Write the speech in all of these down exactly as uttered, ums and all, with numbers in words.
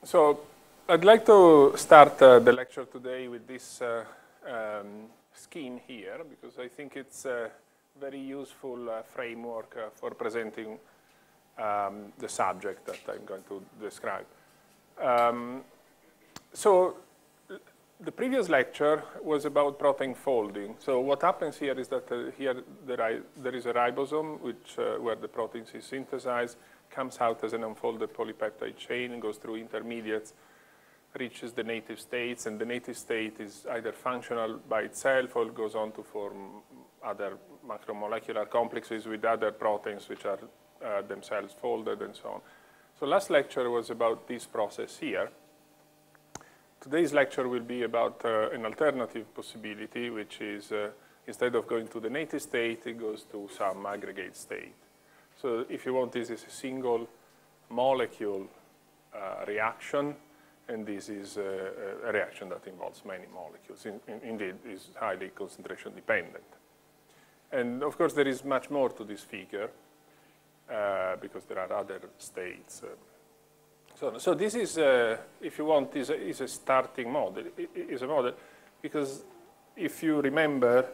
So I'd like to start uh, the lecture today with this uh, um, scheme here, because I think it's a very useful uh, framework uh, for presenting um, the subject that I'm going to describe. Um, so the previous lecture was about protein folding. So what happens here is that uh, here there, there is a ribosome, which uh, where the protein is synthesized, comes out as an unfolded polypeptide chain and goes through intermediates, reaches the native states, and the native state is either functional by itself or goes on to form other macromolecular complexes with other proteins which are uh, themselves folded and so on. So last lecture was about this process here. Today's lecture will be about uh, an alternative possibility, which is uh, instead of going to the native state, it goes to some aggregate state. So if you want, this is a single molecule uh, reaction, and this is a, a reaction that involves many molecules. In, in, indeed, is highly concentration dependent. And of course, there is much more to this figure uh, because there are other states. Uh, so, so this is, uh, if you want, is a, is a starting model. It is a model because if you remember,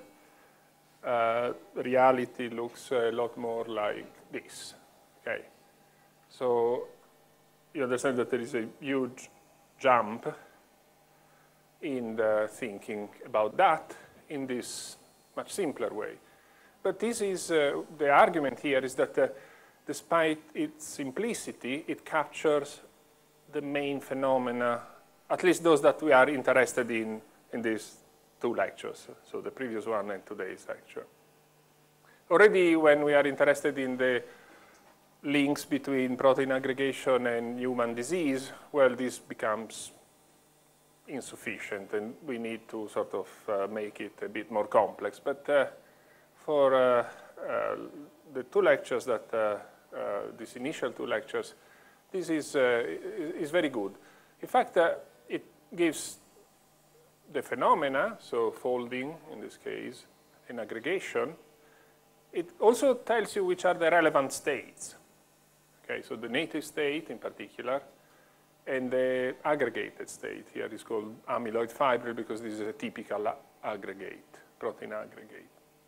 uh, reality looks a lot more like this. Okay, so you understand that there is a huge jump in the thinking about that in this much simpler way. But this is, uh, the argument here is that uh, despite its simplicity, it captures the main phenomena, at least those that we are interested in in these two lectures, so the previous one and today's lecture. Already when we are interested in the links between protein aggregation and human disease, well, this becomes insufficient, and we need to sort of uh, make it a bit more complex. But uh, for uh, uh, the two lectures that, uh, uh, these initial two lectures, this is, uh, is very good. In fact, uh, it gives the phenomena, so folding in this case, and aggregation. It also tells you which are the relevant states. Okay, so the native state in particular, and the aggregated state here is called amyloid fibril because this is a typical aggregate, protein aggregate.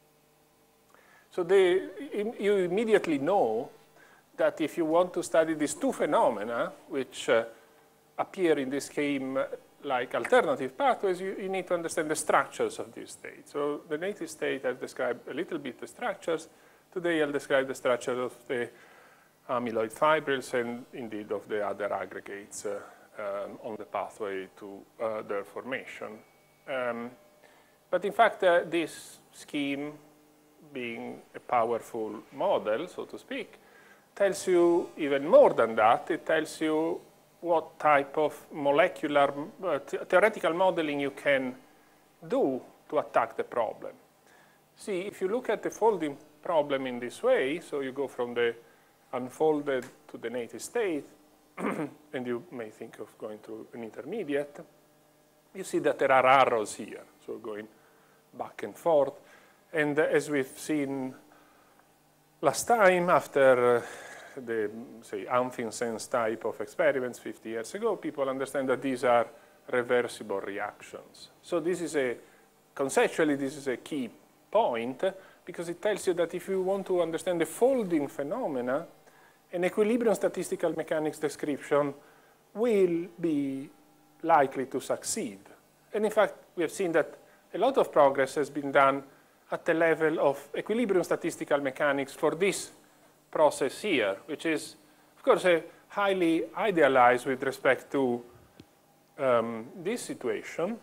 So they, you immediately know that if you want to study these two phenomena, which uh, appear in this scheme like alternative pathways, you, you need to understand the structures of these states. So the native state, I've described a little bit the structures. Today I'll describe the structure of the amyloid fibrils and indeed of the other aggregates uh, um, on the pathway to uh, their formation. Um, but in fact, uh, this scheme, being a powerful model, so to speak, tells you even more than that. It tells you what type of molecular, uh, theoretical modeling you can do to attack the problem. See, if you look at the folding problem in this way, so you go from the unfolded to the native state, and you may think of going to an intermediate, you see that there are arrows here, so going back and forth. And uh, as we've seen last time, after uh, the, say, Amphinsens type of experiments fifty years ago, people understand that these are reversible reactions. So this is a, conceptually, this is a key point, because it tells you that if you want to understand the folding phenomena, an equilibrium statistical mechanics description will be likely to succeed. And in fact, we have seen that a lot of progress has been done at the level of equilibrium statistical mechanics for this process here, which is, of course, a highly idealized with respect to um, this situation.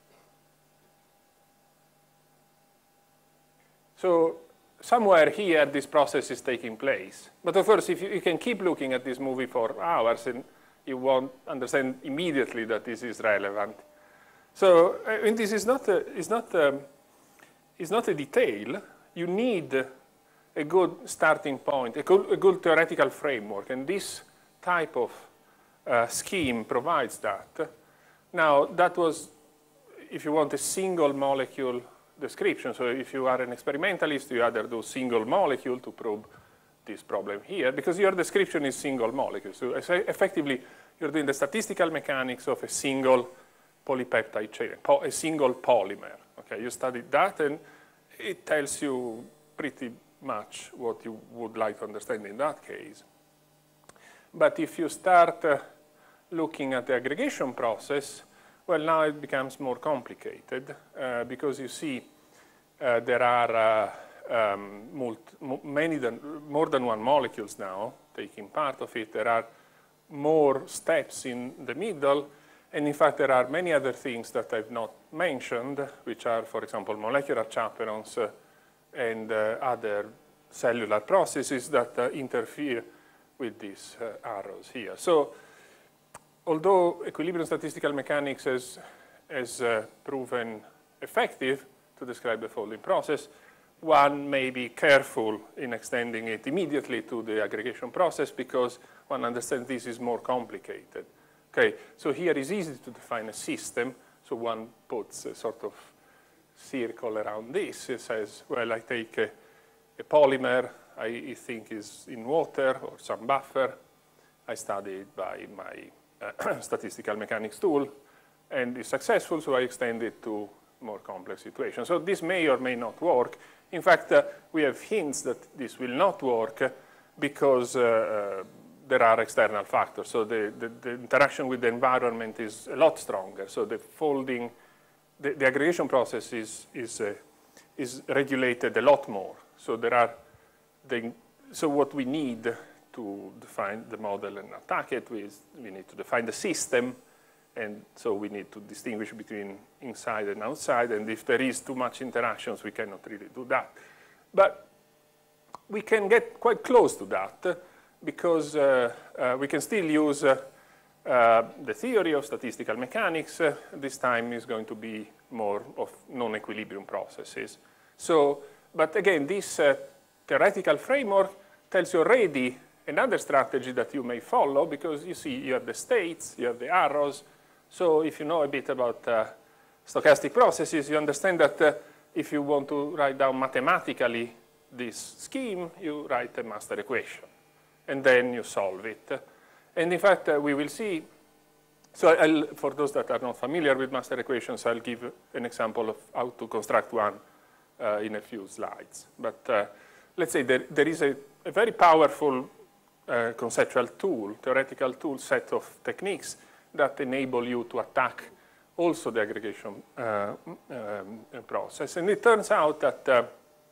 So somewhere here, this process is taking place. But of course, if you, you can keep looking at this movie for hours, and you won't understand immediately that this is relevant. So I mean, this is not a, is not a, is not a detail. You need a good starting point, a good, a good theoretical framework, and this type of uh, scheme provides that. Now, that was, if you want, a single molecule description. So if you are an experimentalist, you either do single molecule to probe this problem here, because your description is single molecule. So effectively, you're doing the statistical mechanics of a single polypeptide chain, a single polymer. Okay, you studied that, and it tells you pretty much what you would like to understand in that case. But if you start uh, looking at the aggregation process, well, now it becomes more complicated uh, because you see uh, there are uh, um, multi, many than, more than one molecules now taking part of it. There are more steps in the middle, and in fact there are many other things that I've not mentioned, which are, for example, molecular chaperones uh, and uh, other cellular processes that uh, interfere with these uh, arrows here. So although equilibrium statistical mechanics has, has uh, proven effective to describe the folding process, one may be careful in extending it immediately to the aggregation process because one understands this is more complicated. Okay, so here it's easy to define a system, so one puts a sort of circle around this. It says, well, I take a, a polymer I think is in water or some buffer. I study it by my uh, statistical mechanics tool, and it's successful, so I extend it to more complex situations. So this may or may not work. In fact, uh, we have hints that this will not work because uh, uh, there are external factors. So the, the, the interaction with the environment is a lot stronger. So the folding, the, the aggregation process is, is, uh, is regulated a lot more. So there are, the, so what we need to define the model and attack it with, we need to define the system, and so we need to distinguish between inside and outside, and if there is too much interactions, we cannot really do that. But we can get quite close to that, because uh, uh, we can still use uh, uh, the theory of statistical mechanics. Uh, this time is going to be more of non-equilibrium processes. So, but again, this uh, theoretical framework tells you already another strategy that you may follow, because you see you have the states, you have the arrows. So if you know a bit about uh, stochastic processes, you understand that uh, if you want to write down mathematically this scheme, you write a master equation, and then you solve it. And in fact, uh, we will see, so I'll, for those that are not familiar with master equations, I'll give an example of how to construct one uh, in a few slides. But uh, let's say there, there is a, a very powerful uh, conceptual tool, theoretical tool set of techniques that enable you to attack also the aggregation uh, um, process. And it turns out that uh,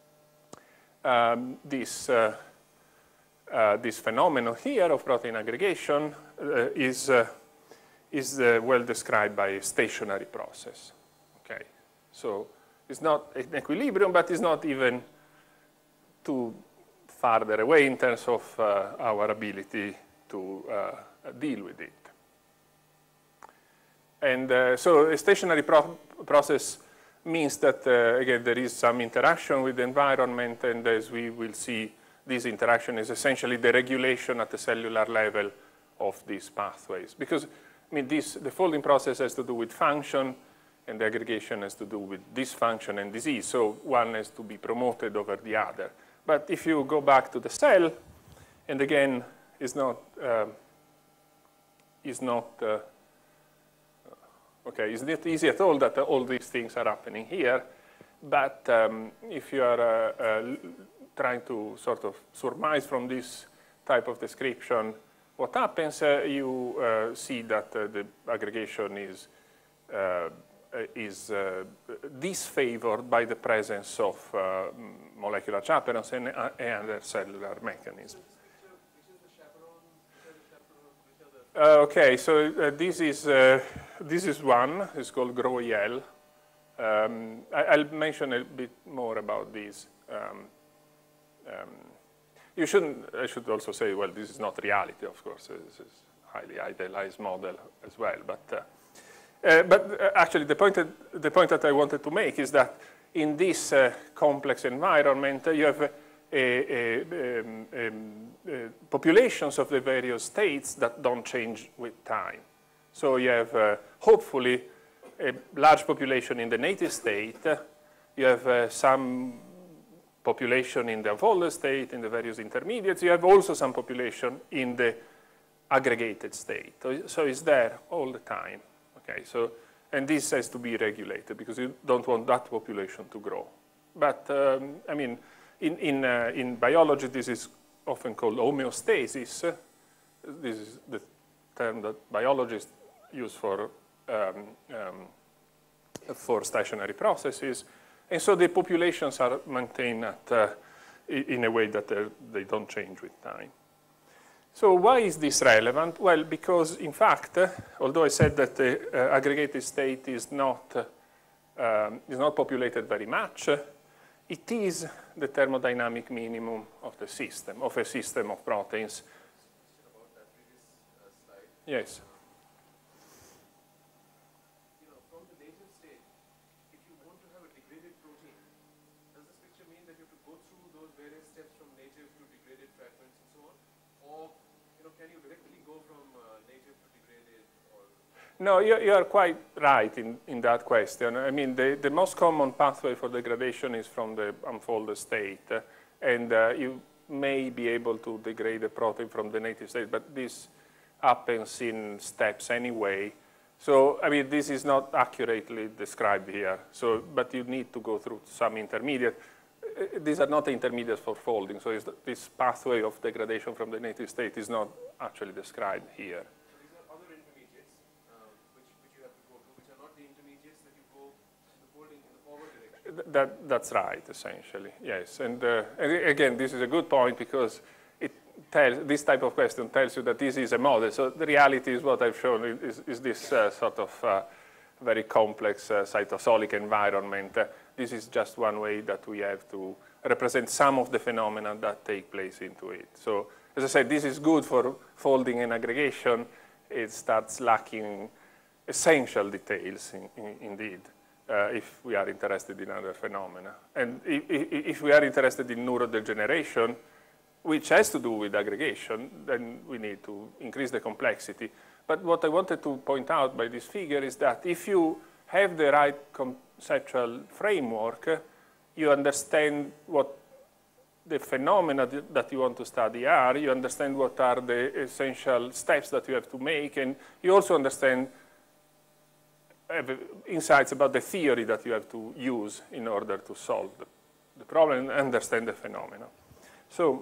um, this uh, Uh, this phenomenon here of protein aggregation uh, is, uh, is uh, well described by a stationary process. Okay, so it's not an equilibrium, but it's not even too farther away in terms of uh, our ability to uh, deal with it. And uh, so a stationary pro process means that, uh, again, there is some interaction with the environment, and as we will see, this interaction is essentially the regulation at the cellular level of these pathways. Because, I mean, this, the folding process has to do with function, and the aggregation has to do with dysfunction and disease. So one has to be promoted over the other. But if you go back to the cell, and again, it's not, uh, it's not uh, okay, it's not easy at all that all these things are happening here. But um, if you are uh, uh, trying to sort of surmise from this type of description what happens, uh, you uh, see that uh, the aggregation is, uh, is uh, disfavored by the presence of uh, molecular chaperones and, uh, and other cellular mechanisms. Uh, okay, so uh, this is uh, this is one. It's called GROW-E L. Um, I, I'll mention a bit more about this. Um, Um, you shouldn't, I should also say, well, this is not reality, of course. This is a highly idealized model as well. But, uh, uh, but uh, actually, the point, that, the point that I wanted to make is that in this uh, complex environment, uh, you have uh, a, a, um, um, uh, populations of the various states that don't change with time. So you have, uh, hopefully, a large population in the native state. You have uh, some population in the unfolded state, in the various intermediates. You have also some population in the aggregated state. So it's there all the time. Okay, so, and this has to be regulated because you don't want that population to grow. But, um, I mean, in, in, uh, in biology, this is often called homeostasis. This is the term that biologists use for, um, um, for stationary processes. And so the populations are maintained at, uh, in a way that they don't change with time. So why is this relevant? Well, because in fact, uh, although I said that the uh, aggregated state is not, uh, um, is not populated very much, uh, it is the thermodynamic minimum of the system, of a system of proteins. About that previous uh, slide. Yes. You know, from the native state, if you want to have a degraded protein, does this picture mean that you have to go through those various steps from native to degraded fragments and so on? Or, you know, can you directly go from uh, native to degraded? Or No, you, you are quite right in, in that question. I mean, the, the most common pathway for degradation is from the unfolded state. Uh, and uh, you may be able to degrade the protein from the native state, but this happens in steps anyway. So, I mean, this is not accurately described here. So, but you need to go through some intermediate. Uh, these are not intermediates for folding. So it's, this pathway of degradation from the native state is not actually described here. so these are other intermediates um, which, which you have to go through, which are not the intermediates that you go in the folding in the forward direction. That, that's right, essentially, yes. And, uh, and again, this is a good point because it tells, this type of question tells you that this is a model. So the reality is what I've shown is, is this uh, sort of uh, very complex uh, cytosolic environment. Uh, this is just one way that we have to represent some of the phenomena that take place into it. So as I said, this is good for folding and aggregation. It starts lacking essential details, in, in, indeed. Uh, if we are interested in other phenomena. And if, if we are interested in neurodegeneration, which has to do with aggregation, then we need to increase the complexity. But what I wanted to point out by this figure is that if you have the right conceptual framework, you understand what the phenomena that you want to study are, you understand what are the essential steps that you have to make, and you also understand have insights about the theory that you have to use in order to solve the, the problem and understand the phenomena. So,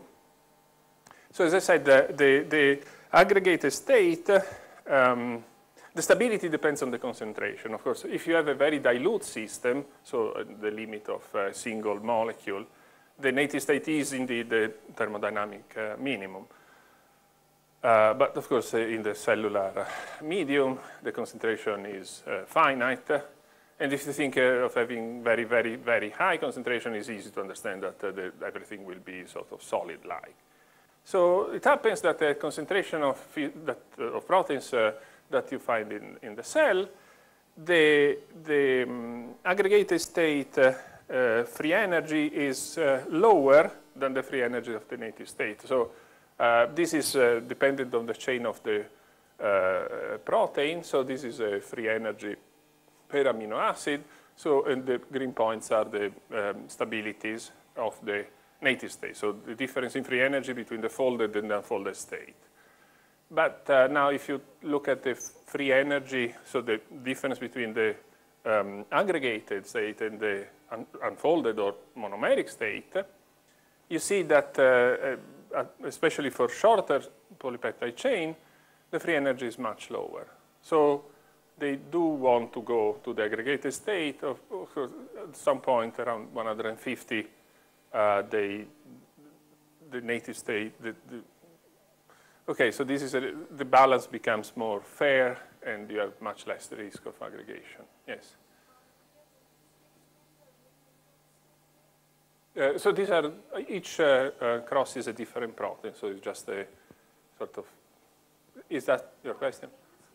so as I said, the, the, the aggregated state, um, the stability depends on the concentration. Of course, if you have a very dilute system, so uh, the limit of a single molecule, the native state is indeed the thermodynamic uh, minimum. Uh, but of course, uh, in the cellular uh, medium, the concentration is uh, finite. Uh, and if you think uh, of having very, very, very high concentration, it's easy to understand that uh, the, everything will be sort of solid-like. So it happens that the concentration of, that, uh, of proteins uh, that you find in, in the cell, the, the um, aggregated state uh, uh, free energy is uh, lower than the free energy of the native state. So Uh, this is uh, dependent on the chain of the uh, protein, so this is a free energy per amino acid. So, and the green points are the um, stabilities of the native state. So the difference in free energy between the folded and the unfolded state. But uh, now if you look at the free energy, so the difference between the um, aggregated state and the un unfolded or monomeric state, you see that uh, uh, especially for shorter polypeptide chain, the free energy is much lower. So they do want to go to the aggregated state. Of course, at some point around one hundred fifty, uh, they, the native state, the, the, okay, so this is a, the balance becomes more fair and you have much less risk of aggregation. Yes? Uh, so these are, each uh, uh, cross is a different protein, so it's just a sort of, is that your question?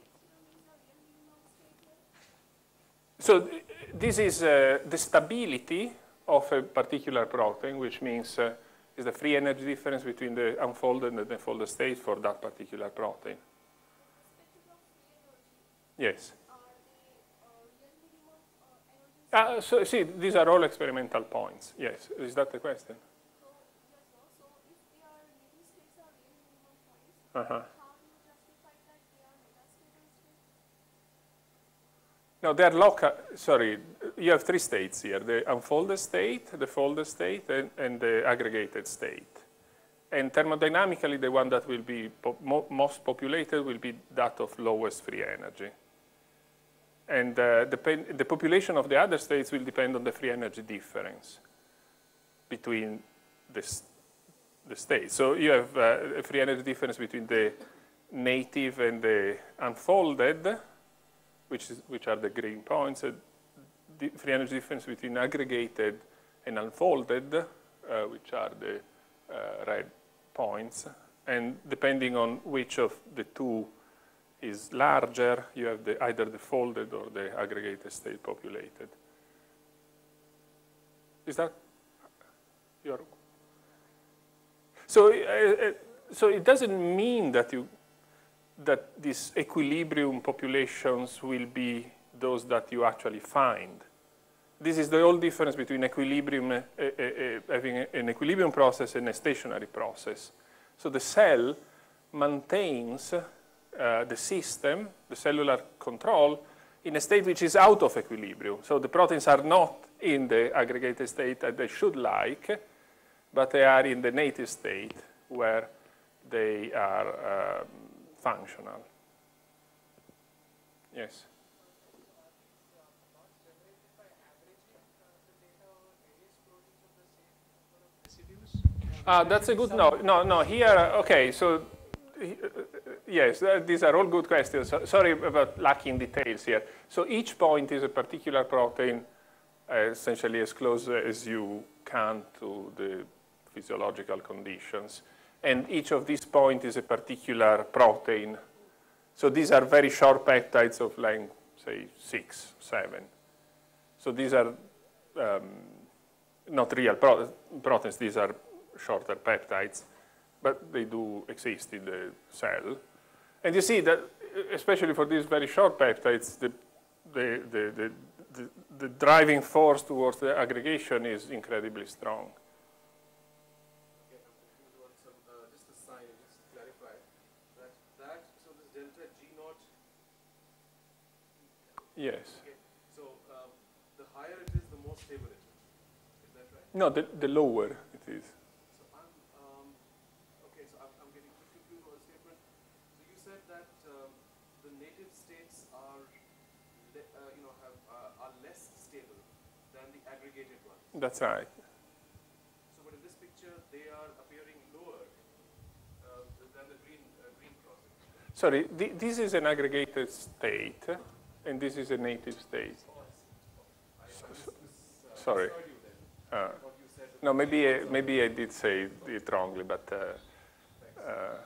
So this is uh, the stability of a particular protein, which means uh, is the free energy difference between the unfolded and the unfolded state for that particular protein. Yes. Uh, so see, these are all experimental points. Yes, is that the question? So, yes, no. So if they are native states are real minimum points, Uh-huh. how do you justify No, they're local, sorry, you have three states here, the unfolded state, the folded state, and, and the aggregated state. And thermodynamically, the one that will be po mo most populated will be that of lowest free energy. And uh, the, the population of the other states will depend on the free energy difference between the, the states. So you have uh, a free energy difference between the native and the unfolded, which, is, which are the green points, uh, the free energy difference between aggregated and unfolded, uh, which are the uh, red points. And depending on which of the two is larger, you have the, either the folded or the aggregated state populated. Is that your? So, uh, so it doesn't mean that you that these equilibrium populations will be those that you actually find. This is the whole difference between equilibrium, uh, uh, uh, having an equilibrium process and a stationary process. So the cell maintains uh, the system, the cellular control, in a state which is out of equilibrium. So the proteins are not in the aggregated state that they should like, but they are in the native state where they are um, functional. Yes? Ah, that's a good, no, no, no, here, okay, so, uh, yes, uh, these are all good questions. So, sorry about lacking details here. So each point is a particular protein, uh, essentially as close as you can to the physiological conditions. And each of these points is a particular protein. So these are very short peptides of length, say, six, seven. So these are um, not real pro proteins, these are shorter peptides, but they do exist in the cell. And you see that, especially for these very short peptides, the, the, the, the, the, the driving force towards the aggregation is incredibly strong. Yes. Okay. So um, the higher it is, the more stable it is. Is that right? No, the, the lower it is. So I'm, um, okay, so I'm, I'm getting confused with a statement. So you said that um, the native states are, le uh, you know, have, uh, are less stable than the aggregated ones. That's right. So but in this picture, they are appearing lower uh, than the green, uh, green process. Sorry, th this is an aggregated state. And this is a native state. Oh, I see. I, I this, uh, Sorry. Uh, no, maybe I, maybe I did say it wrongly, but. Uh, uh,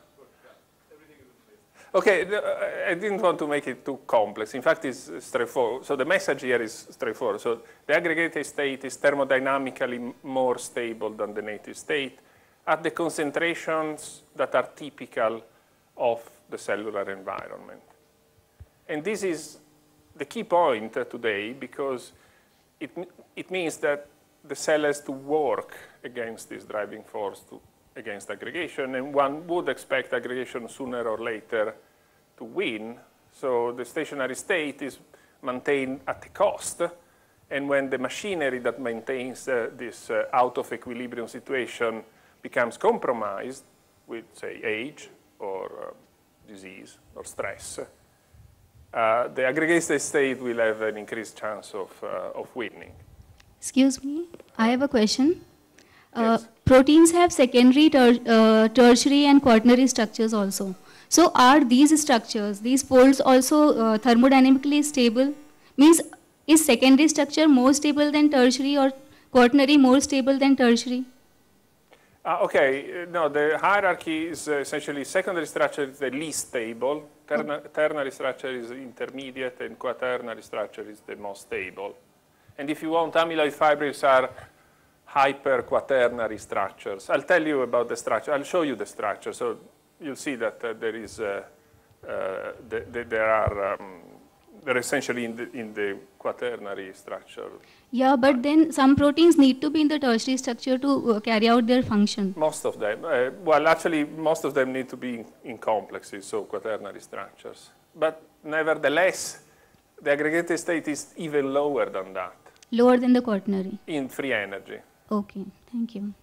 okay, I didn't want to make it too complex. In fact, it's straightforward. So the message here is straightforward. So the aggregated state is thermodynamically more stable than the native state at the concentrations that are typical of the cellular environment. And this is the key point uh, today, because it, it means that the cell has to work against this driving force, to, against aggregation, and one would expect aggregation sooner or later to win. So the stationary state is maintained at a cost, and when the machinery that maintains uh, this uh, out of equilibrium situation becomes compromised with, say, age or uh, disease or stress, Uh, the aggregated state will have an increased chance of, uh, of winning. Excuse me, I have a question. Uh, Yes. Proteins have secondary, ter uh, tertiary and quaternary structures also. So are these structures, these folds also uh, thermodynamically stable? Means is secondary structure more stable than tertiary, or quaternary more stable than tertiary? Uh, okay, no, the hierarchy is uh, essentially secondary structure is the least stable, terna ternary structure is intermediate, and quaternary structure is the most stable. And if you want, amyloid fibrils are hyper-quaternary structures. I'll tell you about the structure. I'll show you the structure. So you'll see that uh, there is, uh, uh, the, the, there are, um, they're essentially in the, in the quaternary structure. Yeah, but then some proteins need to be in the tertiary structure to uh, carry out their function. Most of them. Uh, well, actually, most of them need to be in, in complexes, so quaternary structures. But nevertheless, the aggregated state is even lower than that. Lower than the quaternary. In free energy. Okay, thank you.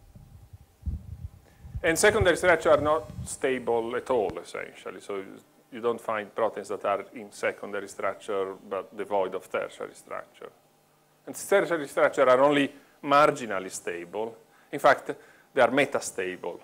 And secondary structures are not stable at all, essentially. So you don't find proteins that are in secondary structure but devoid of tertiary structure. And tertiary structures are only marginally stable. In fact, they are metastable.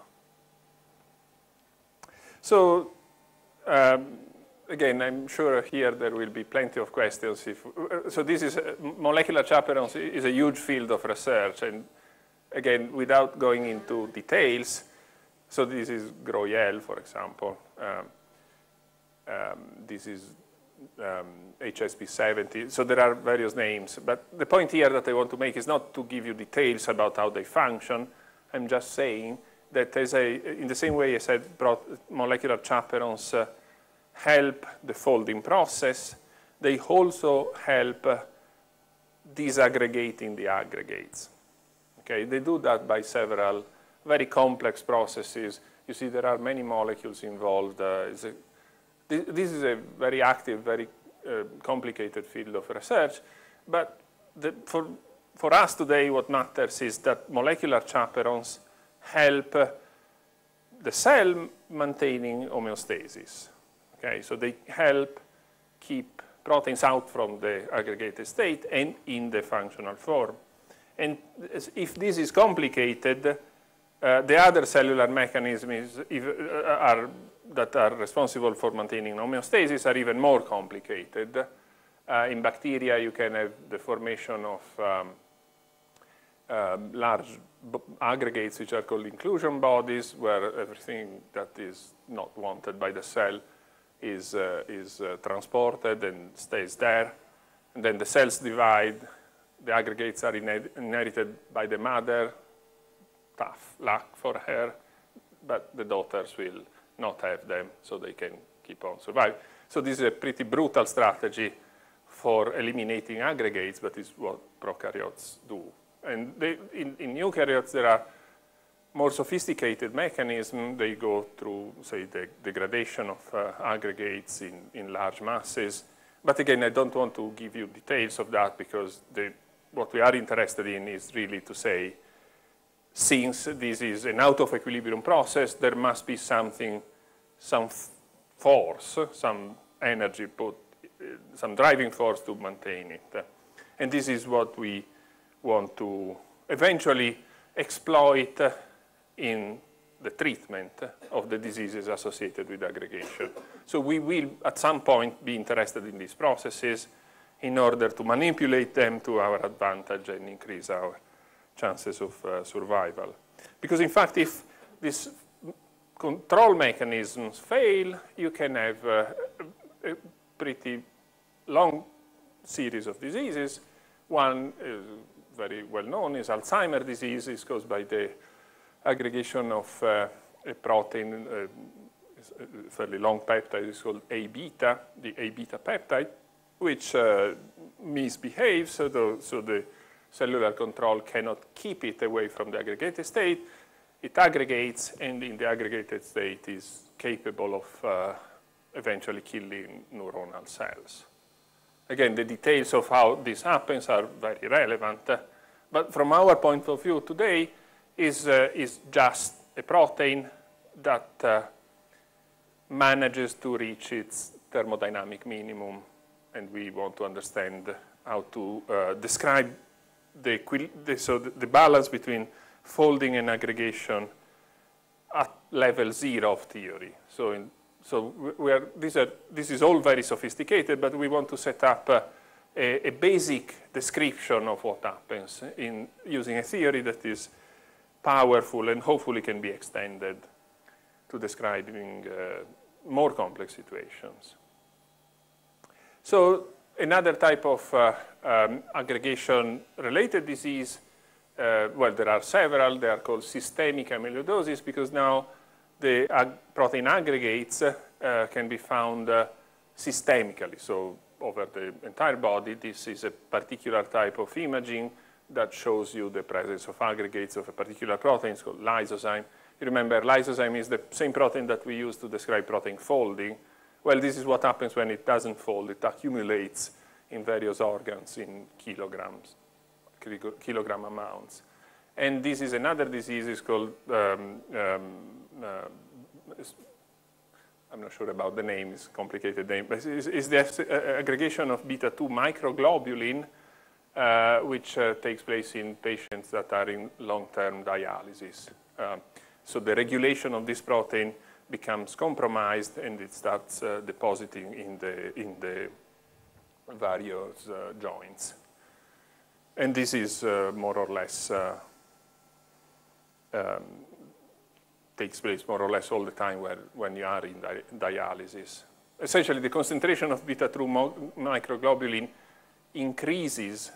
So um, again, I'm sure here there will be plenty of questions. If, so this is, uh, molecular chaperones is a huge field of research. And again, without going into details, so this is Groyel, for example. Um, um, this is um, H S P seventy. So there are various names. But the point here that I want to make is not to give you details about how they function. I'm just saying that as a, in the same way I said molecular chaperones uh, help the folding process, they also help uh, disaggregating the aggregates. Okay, they do that by several very complex processes. You see there are many molecules involved. Uh, a, this, this is a very active, very uh, complicated field of research, but the, for, for us today what matters is that molecular chaperones help uh, the cell maintaining homeostasis. Okay, so they help keep proteins out from the aggregated state and in the functional form. And if this is complicated, uh, the other cellular mechanisms if, uh, are, that are responsible for maintaining homeostasis are even more complicated. Uh, in bacteria, you can have the formation of um, um, large aggregates which are called inclusion bodies, where everything that is not wanted by the cell is, uh, is uh, transported and stays there. And then the cells divide. The aggregates are inherited by the mother. Tough luck for her, but the daughters will not have them, so they can keep on surviving. So this is a pretty brutal strategy for eliminating aggregates, but it's what prokaryotes do. And they, in, in eukaryotes, there are more sophisticated mechanisms. They go through, say, the degradation of uh, aggregates in, in large masses. But again, I don't want to give you details of that because the, what we are interested in is really to say, since this is an out of equilibrium process, there must be something, some force, some energy put, some driving force to maintain it. And this is what we want to eventually exploit in the treatment of the diseases associated with aggregation. So we will, at some point, be interested in these processes in order to manipulate them to our advantage and increase our chances of uh, survival. Because in fact, if these control mechanisms fail, you can have uh, a pretty long series of diseases. One is very well known is Alzheimer's disease. It's caused by the aggregation of uh, a protein, uh, a fairly long peptide. It's called A beta, the A beta peptide, which uh, misbehaves, so the, so the cellular control cannot keep it away from the aggregated state. It aggregates, and in the aggregated state is capable of uh, eventually killing neuronal cells. Again, the details of how this happens are very relevant, uh, but from our point of view today is, uh, is just a protein that uh, manages to reach its thermodynamic minimum, and we want to understand how to uh, describe the, the, so the, the balance between folding and aggregation at level zero of theory. So, in, so we are, these are, this is all very sophisticated, but we want to set up uh, a, a basic description of what happens in using a theory that is powerful and hopefully can be extended to describing uh, more complex situations. So another type of uh, um, aggregation-related disease, uh, well, there are several. They are called systemic amyloidosis because now the ag protein aggregates uh, can be found uh, systemically, so over the entire body. This is a particular type of imaging that shows you the presence of aggregates of a particular protein. It's called lysozyme. You remember, lysozyme is the same protein that we use to describe protein folding, Well, this is what happens when it doesn't fold. It accumulates in various organs in kilograms, kilogram amounts. And this is another disease. It's called, um, um, uh, I'm not sure about the name, it's a complicated name, but it's, it's the uh, aggregation of beta two microglobulin, uh, which uh, takes place in patients that are in long-term dialysis. Uh, so the regulation of this protein becomes compromised, and it starts uh, depositing in the, in the various uh, joints. And this is uh, more or less, uh, um, takes place more or less all the time where, when you are in di dialysis. Essentially, the concentration of beta two microglobulin increases,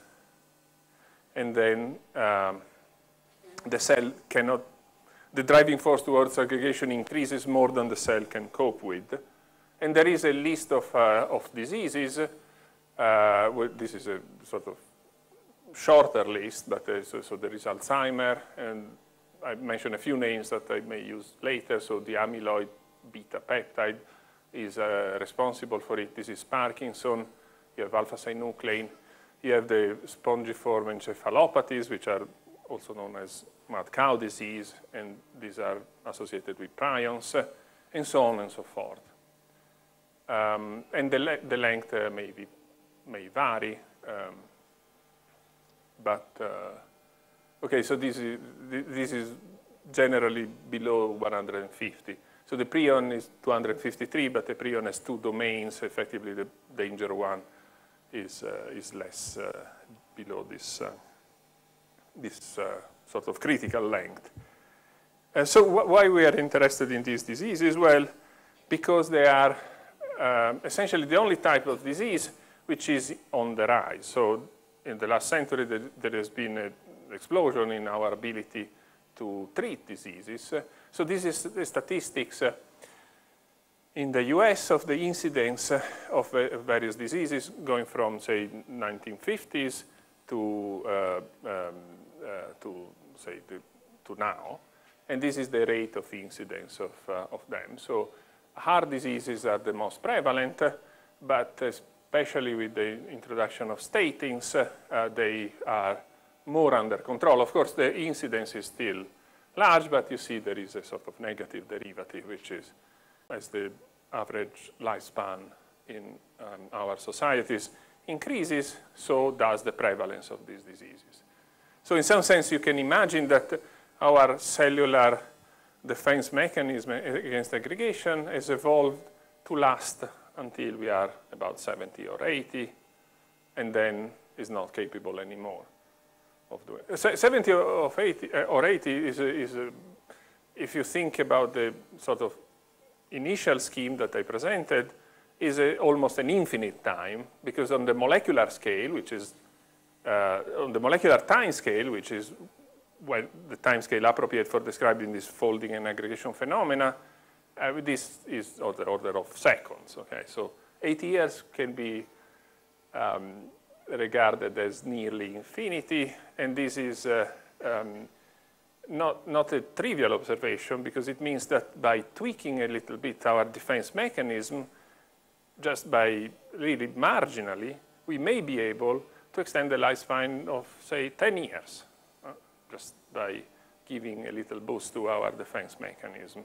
and then um, the cell cannot, the driving force towards aggregation increases more than the cell can cope with. And there is a list of, uh, of diseases. Uh, well, this is a sort of shorter list, but uh, so, so there is Alzheimer, and I mentioned a few names that I may use later. So the amyloid beta peptide is uh, responsible for it. This is Parkinson. You have alpha-synuclein. You have the spongiform encephalopathies, which are also known as mad cow disease, and these are associated with prions, and so on and so forth. Um, and the, le the length uh, may, be, may vary, um, but uh, okay, so this is, this is generally below one hundred fifty. So the prion is two hundred fifty-three, but the prion has two domains. Effectively, the danger one is, uh, is less uh, below this, uh, this uh, sort of critical length. And so wh why we are interested in these diseases? Well, because they are um, essentially the only type of disease which is on the rise. So in the last century, there, there has been a explosion in our ability to treat diseases. So this is the statistics in the U S of the incidence of various diseases going from, say, nineteen fifties to, uh, um, uh, to say, the, to now. And this is the rate of incidence of, uh, of them. So heart diseases are the most prevalent, but especially with the introduction of statins, uh, they are more under control. Of course, the incidence is still large, but you see there is a sort of negative derivative, which is as the average lifespan in um, our societies increases, so does the prevalence of these diseases. So in some sense, you can imagine that our cellular defense mechanism against aggregation has evolved to last until we are about seventy or eighty, and then is not capable anymore of doing it. seventy or eighty, or eighty is, a, is a, if you think about the sort of initial scheme that I presented, is a, almost an infinite time, because on the molecular scale, which is, uh, on the molecular time scale, which is well, the time scale appropriate for describing this folding and aggregation phenomena, uh, this is of the order of seconds, okay? So eighty years can be um, regarded as nearly infinity, and this is uh, um, not, not a trivial observation, because it means that by tweaking a little bit our defense mechanism, just by really marginally, we may be able to extend the lifespan of, say, ten years, uh, just by giving a little boost to our defense mechanism.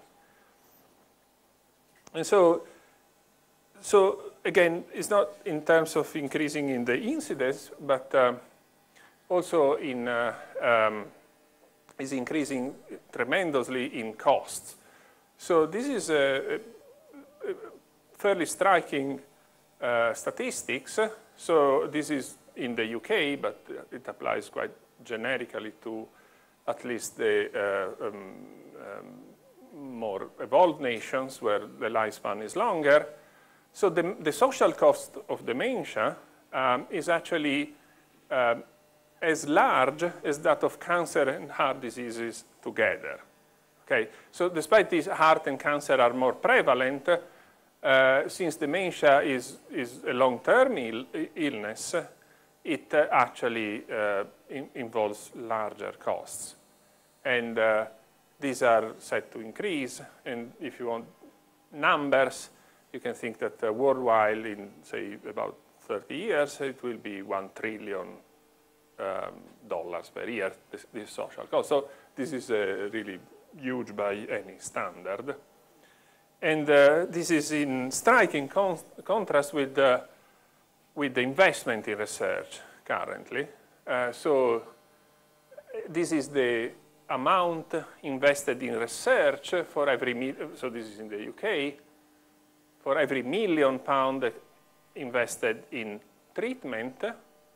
And so, so again, it's not in terms of increasing in the incidence, but uh, also in, uh, um, is increasing tremendously in costs. So this is a, a fairly striking uh, statistics. So this is in the U K, but it applies quite generically to at least the uh, um, um, more evolved nations where the lifespan is longer. So the, the social cost of dementia um, is actually um, as large as that of cancer and heart diseases together. Okay, so despite these, heart and cancer are more prevalent, uh, since dementia is, is a long-term Ill illness, it uh, actually uh, in involves larger costs. And uh, these are set to increase, and if you want numbers, you can think that uh, worldwide in, say, about thirty years, it will be one trillion um, dollars per year, this, this social cost. So this is uh, really huge by any standard. And uh, this is in striking con contrast with, uh, with the investment in research currently. Uh, so this is the amount invested in research for every, so this is in the U K, for every million pound invested in treatment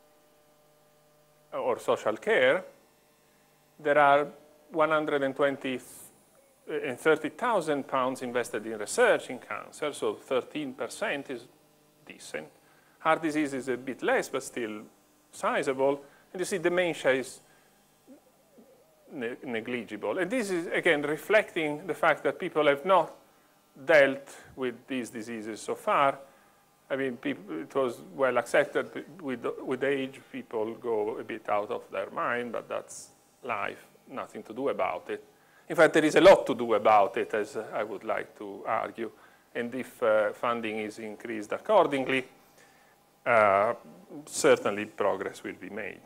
or social care, there are one hundred twenty and thirty thousand pounds invested in research in cancer, so thirteen percent is decent. Heart disease is a bit less, but still sizable. And you see dementia is ne negligible. And this is, again, reflecting the fact that people have not dealt with these diseases so far. I mean, people, it was well accepted. With, with age, people go a bit out of their mind, but that's life, nothing to do about it. In fact, there is a lot to do about it, as I would like to argue. And if uh, funding is increased accordingly, uh, certainly progress will be made.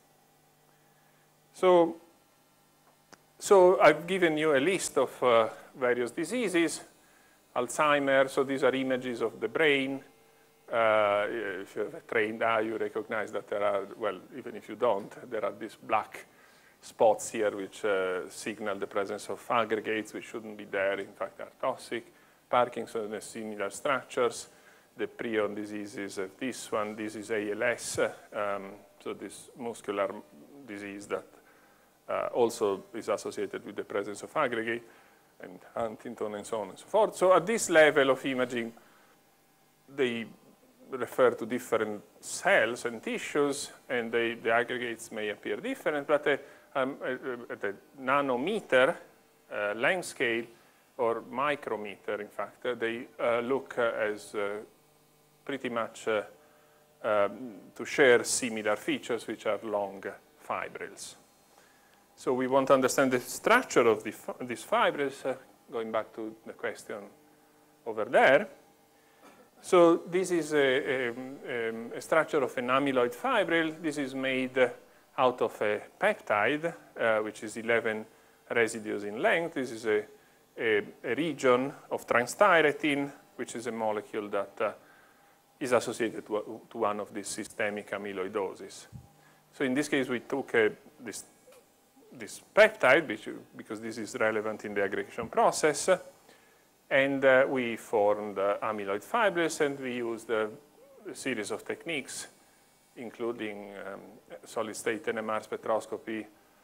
So, so I've given you a list of uh, various diseases. Alzheimer's, so these are images of the brain. Uh, if you have a trained eye, you recognize that there are, well, even if you don't, there are these black spots here which uh, signal the presence of aggregates which shouldn't be there, in fact are toxic. Parkinson has similar structures. The prion diseases of this one, this is A L S, um, so this muscular disease that uh, also is associated with the presence of aggregate, and Huntington and so on and so forth. So at this level of imaging, they refer to different cells and tissues, and they, the aggregates may appear different, but uh, um, uh, at the nanometer uh, length scale, or micrometer, in fact, uh, they uh, look uh, as uh, pretty much uh, um, to share similar features, which are long fibrils. So we want to understand the structure of the, these fibrils, uh, going back to the question over there. So this is a, a, a structure of an amyloid fibril. This is made out of a peptide, uh, which is eleven residues in length. This is a, a, a region of transthyretin, which is a molecule that uh, is associated to, to one of these systemic amyloidoses. So in this case, we took a, this, this peptide, which, because this is relevant in the aggregation process, and uh, we formed uh, amyloid fibrils, and we used uh, a series of techniques, including um, solid-state N M R spectroscopy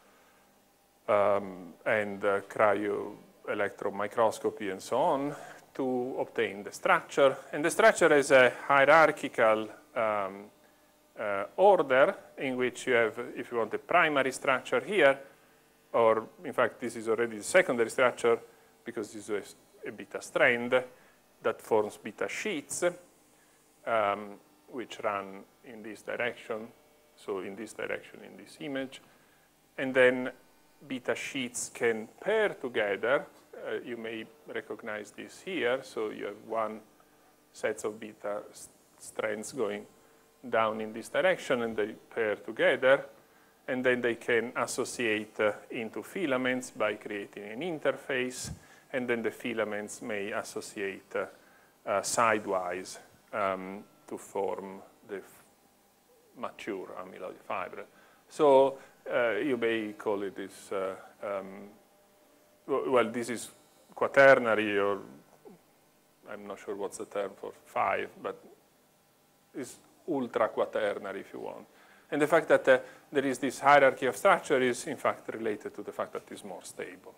um, and uh, cryo-electron microscopy and so on, to obtain the structure. And the structure is a hierarchical um, uh, order in which you have, if you want, a primary structure here, or in fact, this is already the secondary structure because this is a beta strand that forms beta sheets, um, which run in this direction, so in this direction in this image. And then beta sheets can pair together. Uh, you may recognize this here. So you have one set of beta strands going down in this direction, and they pair together. And then they can associate uh, into filaments by creating an interface. And then the filaments may associate uh, uh, sidewise um, to form the mature amyloid fiber. So uh, you may call it this, uh, um, well, this is quaternary, or I'm not sure what's the term for five, but it's ultra quaternary if you want. And the fact that uh, there is this hierarchy of structure is in fact related to the fact that it's more stable.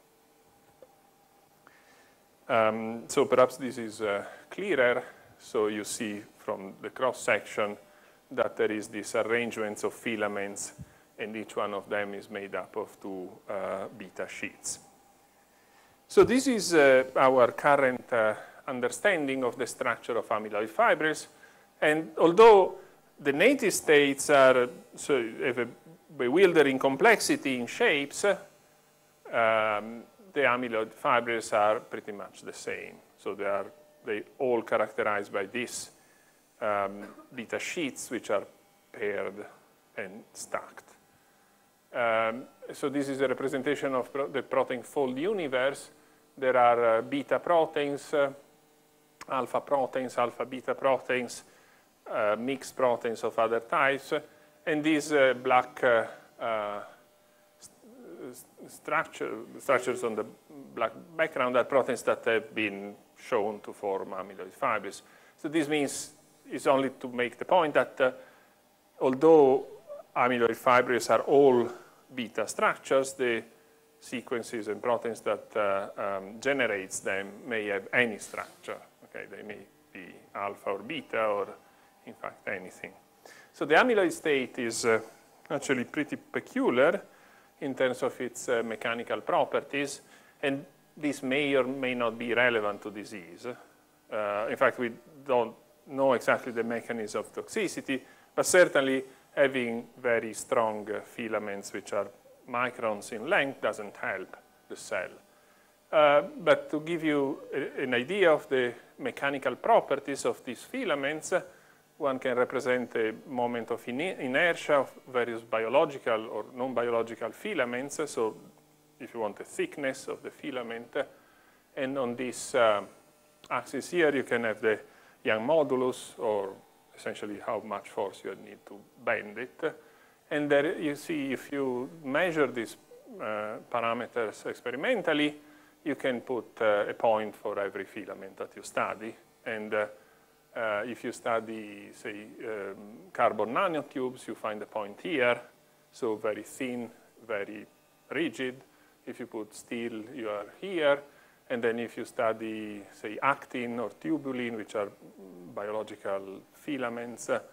Um, so perhaps this is uh, clearer. So you see from the cross-section that there is this arrangement of filaments, and each one of them is made up of two uh, beta sheets. So this is uh, our current uh, understanding of the structure of amyloid fibrils. And although the native states are, so have a bewildering complexity in shapes, um, the amyloid fibrils are pretty much the same. So they are they all characterized by these um, beta sheets, which are paired and stacked. Um, so this is a representation of pro the protein fold universe. There are uh, beta proteins, uh, alpha proteins, alpha beta proteins, uh, mixed proteins of other types, and these uh, black uh, uh, st structure, structures on the black background are proteins that have been shown to form amyloid fibers. So this means, it's only to make the point that uh, although amyloid fibers are all beta structures, the sequences and proteins that uh, um, generates them may have any structure. Okay, they may be alpha or beta or, in fact, anything. So the amyloid state is uh, actually pretty peculiar in terms of its uh, mechanical properties, and this may or may not be relevant to disease. Uh, in fact, we don't know exactly the mechanism of toxicity, but certainly having very strong uh, filaments which are microns in length doesn't help the cell. Uh, but to give you a, an idea of the mechanical properties of these filaments, uh, one can represent a moment of inertia of various biological or non-biological filaments. So if you want the thickness of the filament, uh, and on this uh, axis here, you can have the Young modulus, or essentially how much force you need to bend it. And there you see, if you measure these uh, parameters experimentally, you can put uh, a point for every filament that you study. And uh, uh, if you study, say, um, carbon nanotubes, you find a point here. So very thin, very rigid. If you put steel, you are here. And then if you study, say, actin or tubulin, which are biological filaments, uh,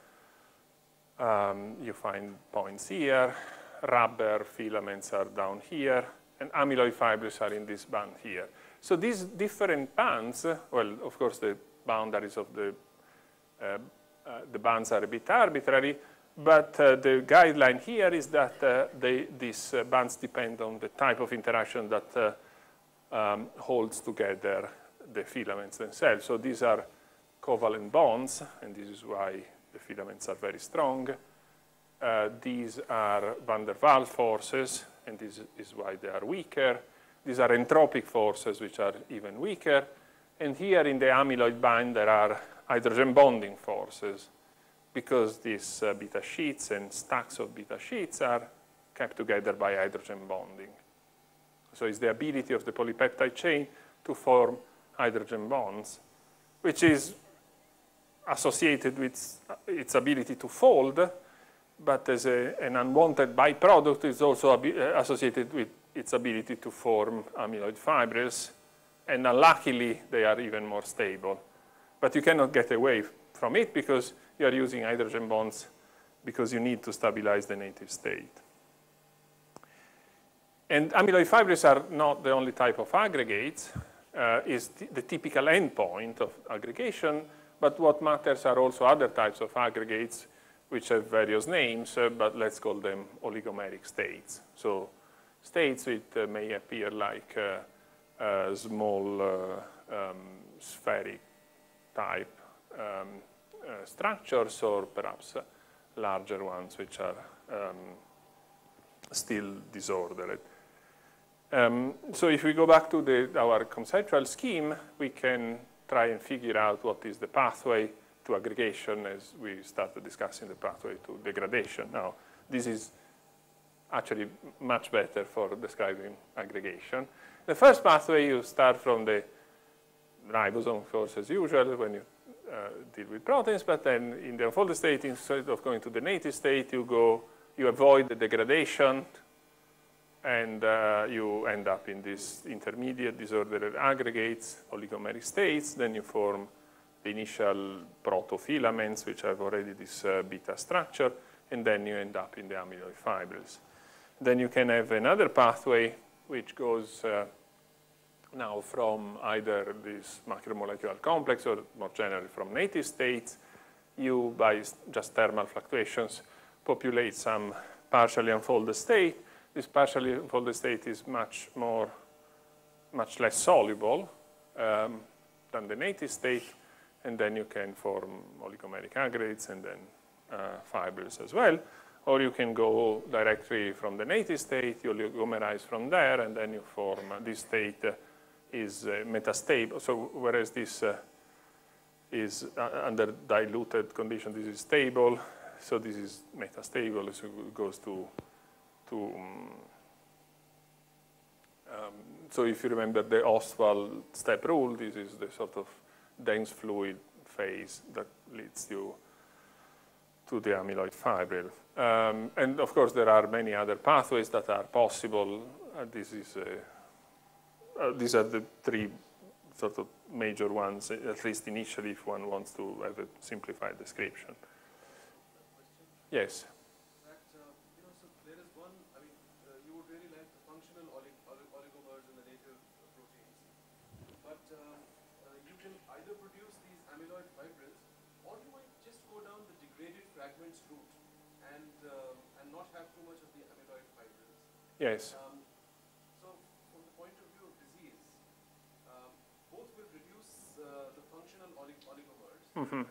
um, you find points here. Rubber filaments are down here. And amyloid fibers are in this band here. So these different bands, uh, well, of course, the boundaries of the, uh, uh, the bands are a bit arbitrary, but uh, the guideline here is that uh, they, these uh, bands depend on the type of interaction that uh, Um, holds together the filaments themselves. So these are covalent bonds, and this is why the filaments are very strong. Uh, these are van der Waals forces, and this is why they are weaker. These are entropic forces, which are even weaker. And here in the amyloid band, there are hydrogen bonding forces, because these uh, beta sheets and stacks of beta sheets are kept together by hydrogen bonding. So it's the ability of the polypeptide chain to form hydrogen bonds, which is associated with its ability to fold, but as a, an unwanted byproduct, it's also associated with its ability to form amyloid fibrils, and unluckily, they are even more stable. But you cannot get away from it because you are using hydrogen bonds because you need to stabilize the native state. And amyloid fibrils are not the only type of aggregates. Uh, is the typical endpoint of aggregation, but what matters are also other types of aggregates which have various names, uh, but let's call them oligomeric states. So states which uh, may appear like uh, uh, small uh, um, spheric type um, uh, structures, or perhaps uh, larger ones which are um, still disordered. Um, so if we go back to the, our conceptual scheme, we can try and figure out what is the pathway to aggregation as we started discussing the pathway to degradation. Now, this is actually much better for describing aggregation. The first pathway, you start from the ribosome, of course, as usual, when you uh, deal with proteins, but then in the unfolded state, instead of going to the native state, you go, you avoid the degradation, and uh, you end up in these intermediate disordered aggregates, oligomeric states. Then you form the initial protofilaments, which have already this uh, beta structure, and then you end up in the amyloid fibrils. Then you can have another pathway, which goes uh, now from either this macromolecular complex or more generally from native states. You, by just thermal fluctuations, populate some partially unfolded state. This partially unfolded state is much more, much less soluble um, than expand the native state, and then you can form oligomeric aggregates and then uh, fibrils as well. Or you can go directly from the native state, you oligomerize from there, and then you form uh, this state uh, is uh, metastable. So whereas this uh, is uh, under diluted condition, this is stable. So this is metastable. So it goes to to. Um, um, so if you remember the Ostwald step rule, this is the sort of dense fluid phase that leads you to the amyloid fibril. Um, and of course, there are many other pathways that are possible. Uh, this is a, uh, these are the three sort of major ones, at least initially, if one wants to have a simplified description. Yes. That, uh, you know, so there is one, I mean, uh, you would really like the functional olig olig oligomers in the native uh, proteins. But uh, uh, you can either produce these amyloid fibrils, or you might just go down the degraded fragments route and, um, and not have too much of the amyloid fibrils. Yes. Um, so from the point of view of disease, um, both will reduce uh, the functional olig oligomers. Mm-hmm.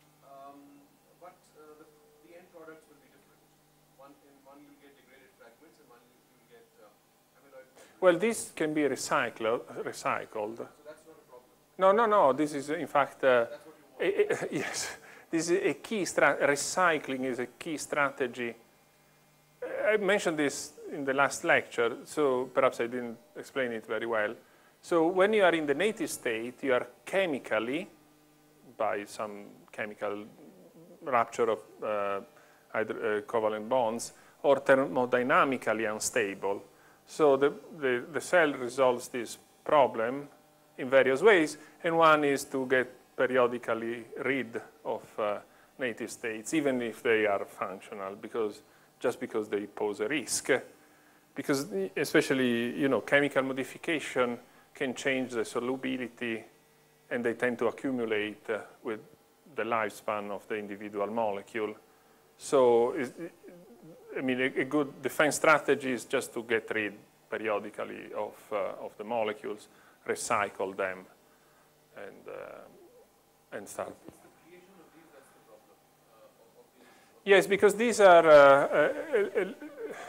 Products will be different. One in one you'll get degraded fragments, and one you'll get uh, amyloid fibrils. Well, this can be recycled. Recycled. So that's not a problem. No, no, no. This is in fact. Uh, that's what you want. a, a, yes, this is a key. Stra recycling is a key strategy. I mentioned this in the last lecture, so perhaps I didn't explain it very well. So when you are in the native state, you are chemically, by some chemical rupture of uh, either uh, covalent bonds, or thermodynamically unstable. So the, the, the cell resolves this problem in various ways, and one is to get periodically rid of uh, native states, even if they are functional, because just because they pose a risk. Because especially, you know, chemical modification can change the solubility, and they tend to accumulate uh, with the lifespan of the individual molecule. So, I mean, a, a good defense strategy is just to get rid periodically of, uh, of the molecules, recycle them, and, uh, and start. It's the creation of these that's the problem. Uh, of, of these, of Yes, because these are, uh, uh,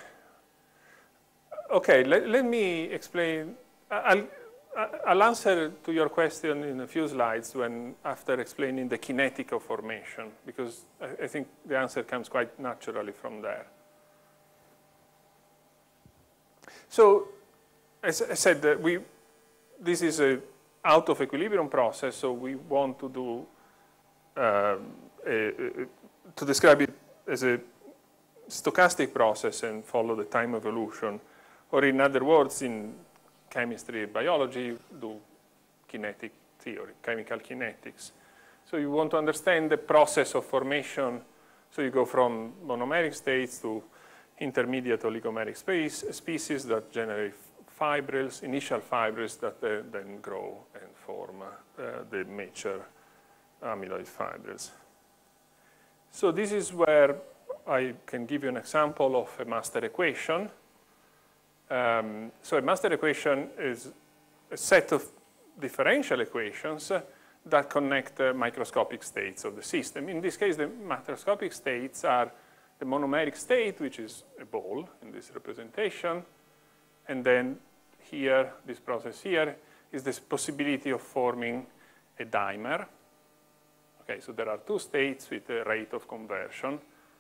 uh, okay, let, let me explain. I'll, I'll answer to your question in a few slides when, after explaining the kinetic of formation, because I, I think the answer comes quite naturally from there. So, as I said, uh, we, this is a out of equilibrium process, so we want to do, uh, a, a, to describe it as a stochastic process and follow the time evolution, or in other words, in chemistry, biology, do kinetic theory, chemical kinetics. So you want to understand the process of formation. So you go from monomeric states to intermediate oligomeric space, species that generate fibrils, initial fibrils that uh, then grow and form uh, the mature amyloid fibrils. So this is where I can give you an example of a master equation. Um, so a master equation is a set of differential equations uh, that connect uh, microscopic states of the system. In this case, the macroscopic states are the monomeric state, which is a ball in this representation, and then here, this process here, is this possibility of forming a dimer. Okay, so there are two states with a rate of conversion.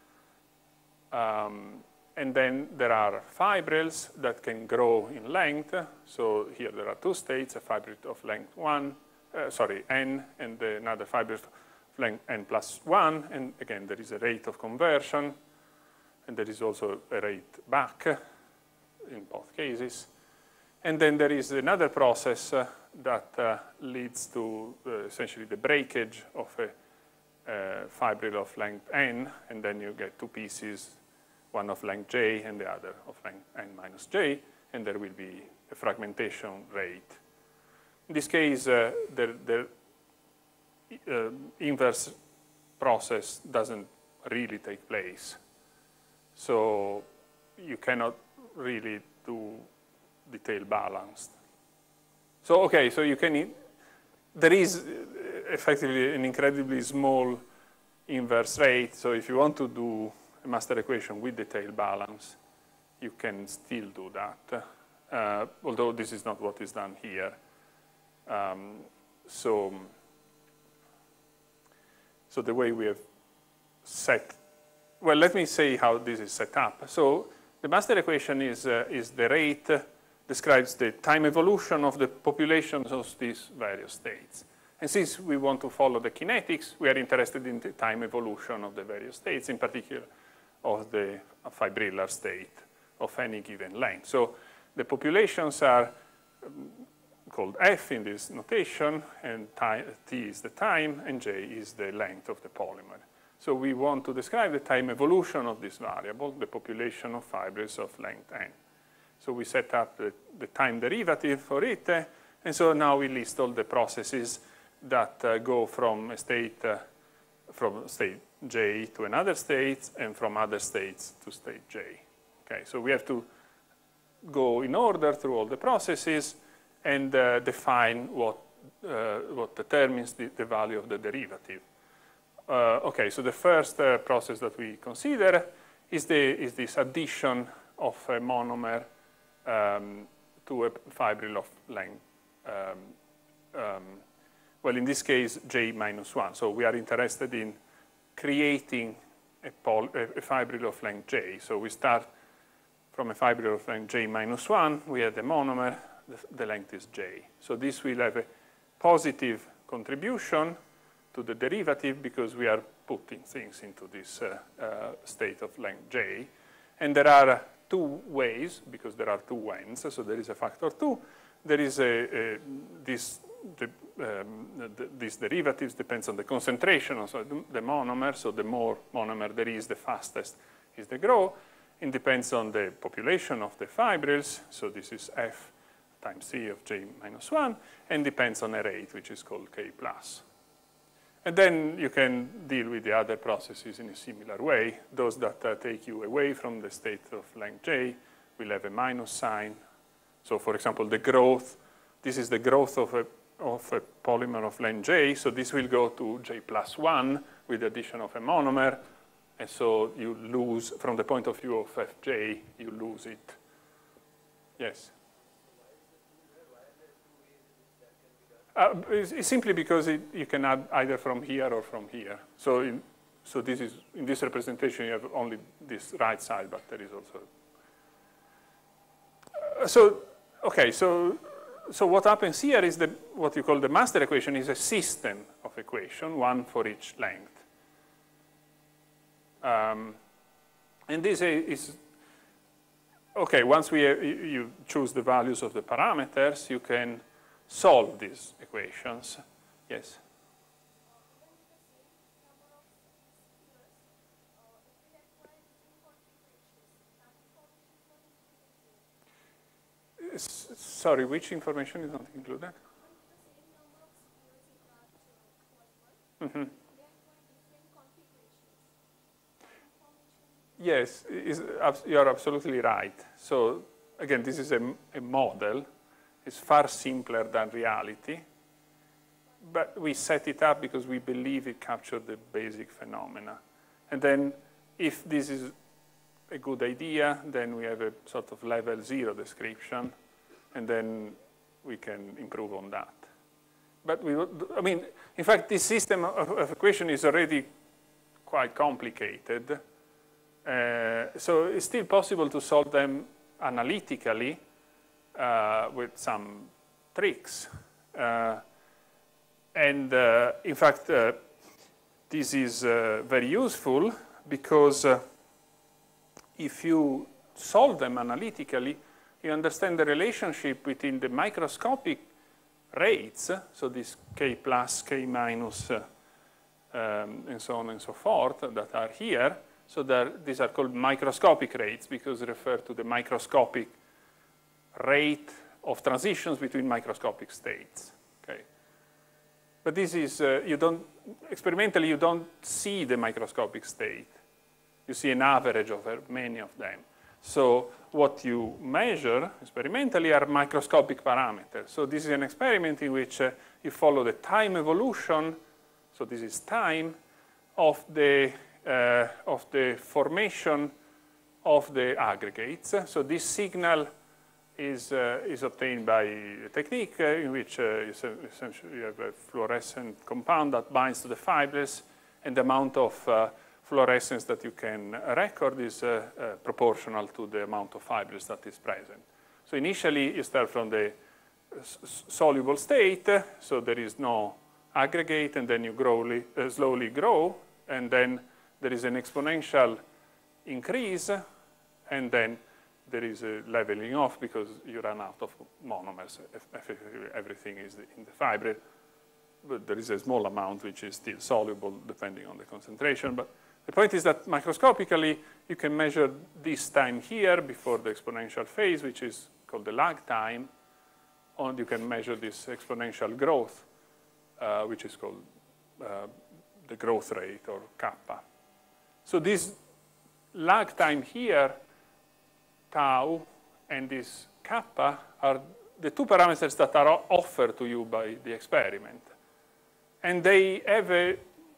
Um, And then there are fibrils that can grow in length. So here there are two states, a fibril of length one, uh, sorry, n, and another fibril of length n plus one. And again, there is a rate of conversion. And there is also a rate back in both cases. And then there is another process uh, that uh, leads to uh, essentially the breakage of a uh, fibril of length n. And then you get two pieces, one of length j and the other of length n minus j, and there will be a fragmentation rate. In this case, uh, the, the uh, inverse process doesn't really take place. So you cannot really do detail balanced. So, okay, so you can there is effectively an incredibly small inverse rate. So if you want to do a master equation with the tail balance, you can still do that, uh, although this is not what is done here. Um, so, so the way we have set, well, let me say how this is set up. So the master equation is, uh, is the rate, uh, describes the time evolution of the populations of these various states. And since we want to follow the kinetics, we are interested in the time evolution of the various states, in particular of the fibrillar state of any given length. So the populations are um, called F in this notation, and T is the time, and J is the length of the polymer. So we want to describe the time evolution of this variable, the population of fibrils of length n. So we set up the, the time derivative for it, uh, and so now we list all the processes that uh, go from a state, uh, from state J to another state, and from other states to state J. Okay, so we have to go in order through all the processes and uh, define what, uh, what determines the, the value of the derivative. Uh, okay, so the first uh, process that we consider is, the, is this addition of a monomer um, to a fibril of length. Um, um, well, in this case, J minus one. So we are interested in creating a, pol a fibril of length J. So we start from a fibril of length J minus one. We have the monomer. The, the length is J. So this will have a positive contribution to the derivative because we are putting things into this uh, uh, state of length J. And there are two ways, because there are two ends, so there is a factor two. There is a, a this, the, um, the, these derivatives depends on the concentration of the, the monomer, so the more monomer there is, the fastest is the growth. It depends on the population of the fibrils, so this is F times C of J minus one, and depends on a rate, which is called K plus. And then you can deal with the other processes in a similar way. Those that uh, take you away from the state of length J will have a minus sign. So for example, the growth, this is the growth of a, of a polymer of length J, so this will go to J plus one with the addition of a monomer, and so you lose, from the point of view of F J, you lose it. Yes? Uh, it's, it's simply because it, you can add either from here or from here. So, in, so this is, in this representation, you have only this right side, but there is also. Uh, so, okay, so, so what happens here is that what you call the master equation is a system of equation, one for each length. Um, and this is, okay, once we, uh, you choose the values of the parameters, you can solve these equations. Yes? Sorry, which information is not included? Mm-hmm. Yes, is, you are absolutely right. So again, this is a, a model. It's far simpler than reality, but we set it up because we believe it captured the basic phenomena. And then if this is a good idea, then we have a sort of level zero description, and then we can improve on that. But we, I mean, in fact, this system of, of equation is already quite complicated. Uh, so it's still possible to solve them analytically uh, with some tricks. Uh, and uh, in fact, uh, this is uh, very useful because uh, if you solve them analytically, you understand the relationship between the microscopic rates, so this K plus, K minus, uh, um, and so on and so forth that are here. So these are called microscopic rates because they refer to the microscopic rate of transitions between microscopic states. Okay, but this is uh, you don't experimentally you don't see the microscopic state. You see an average of many of them. So what you measure experimentally are microscopic parameters. So this is an experiment in which uh, you follow the time evolution, so this is time, of the, uh, of the formation of the aggregates. So this signal is, uh, is obtained by a technique uh, in which uh, essentially you have a fluorescent compound that binds to the fibrils, and the amount of uh, fluorescence that you can record is uh, uh, proportional to the amount of fibrils that is present. So initially you start from the soluble state, so there is no aggregate, and then you growly, uh, slowly grow, and then there is an exponential increase, and then there is a leveling off because you run out of monomers. Everything is in the fibril, but there is a small amount which is still soluble depending on the concentration. But the point is that microscopically, you can measure this time here before the exponential phase, which is called the lag time, and you can measure this exponential growth, uh, which is called uh, the growth rate, or kappa. So this lag time here, tau, and this kappa are the two parameters that are offered to you by the experiment. And they have a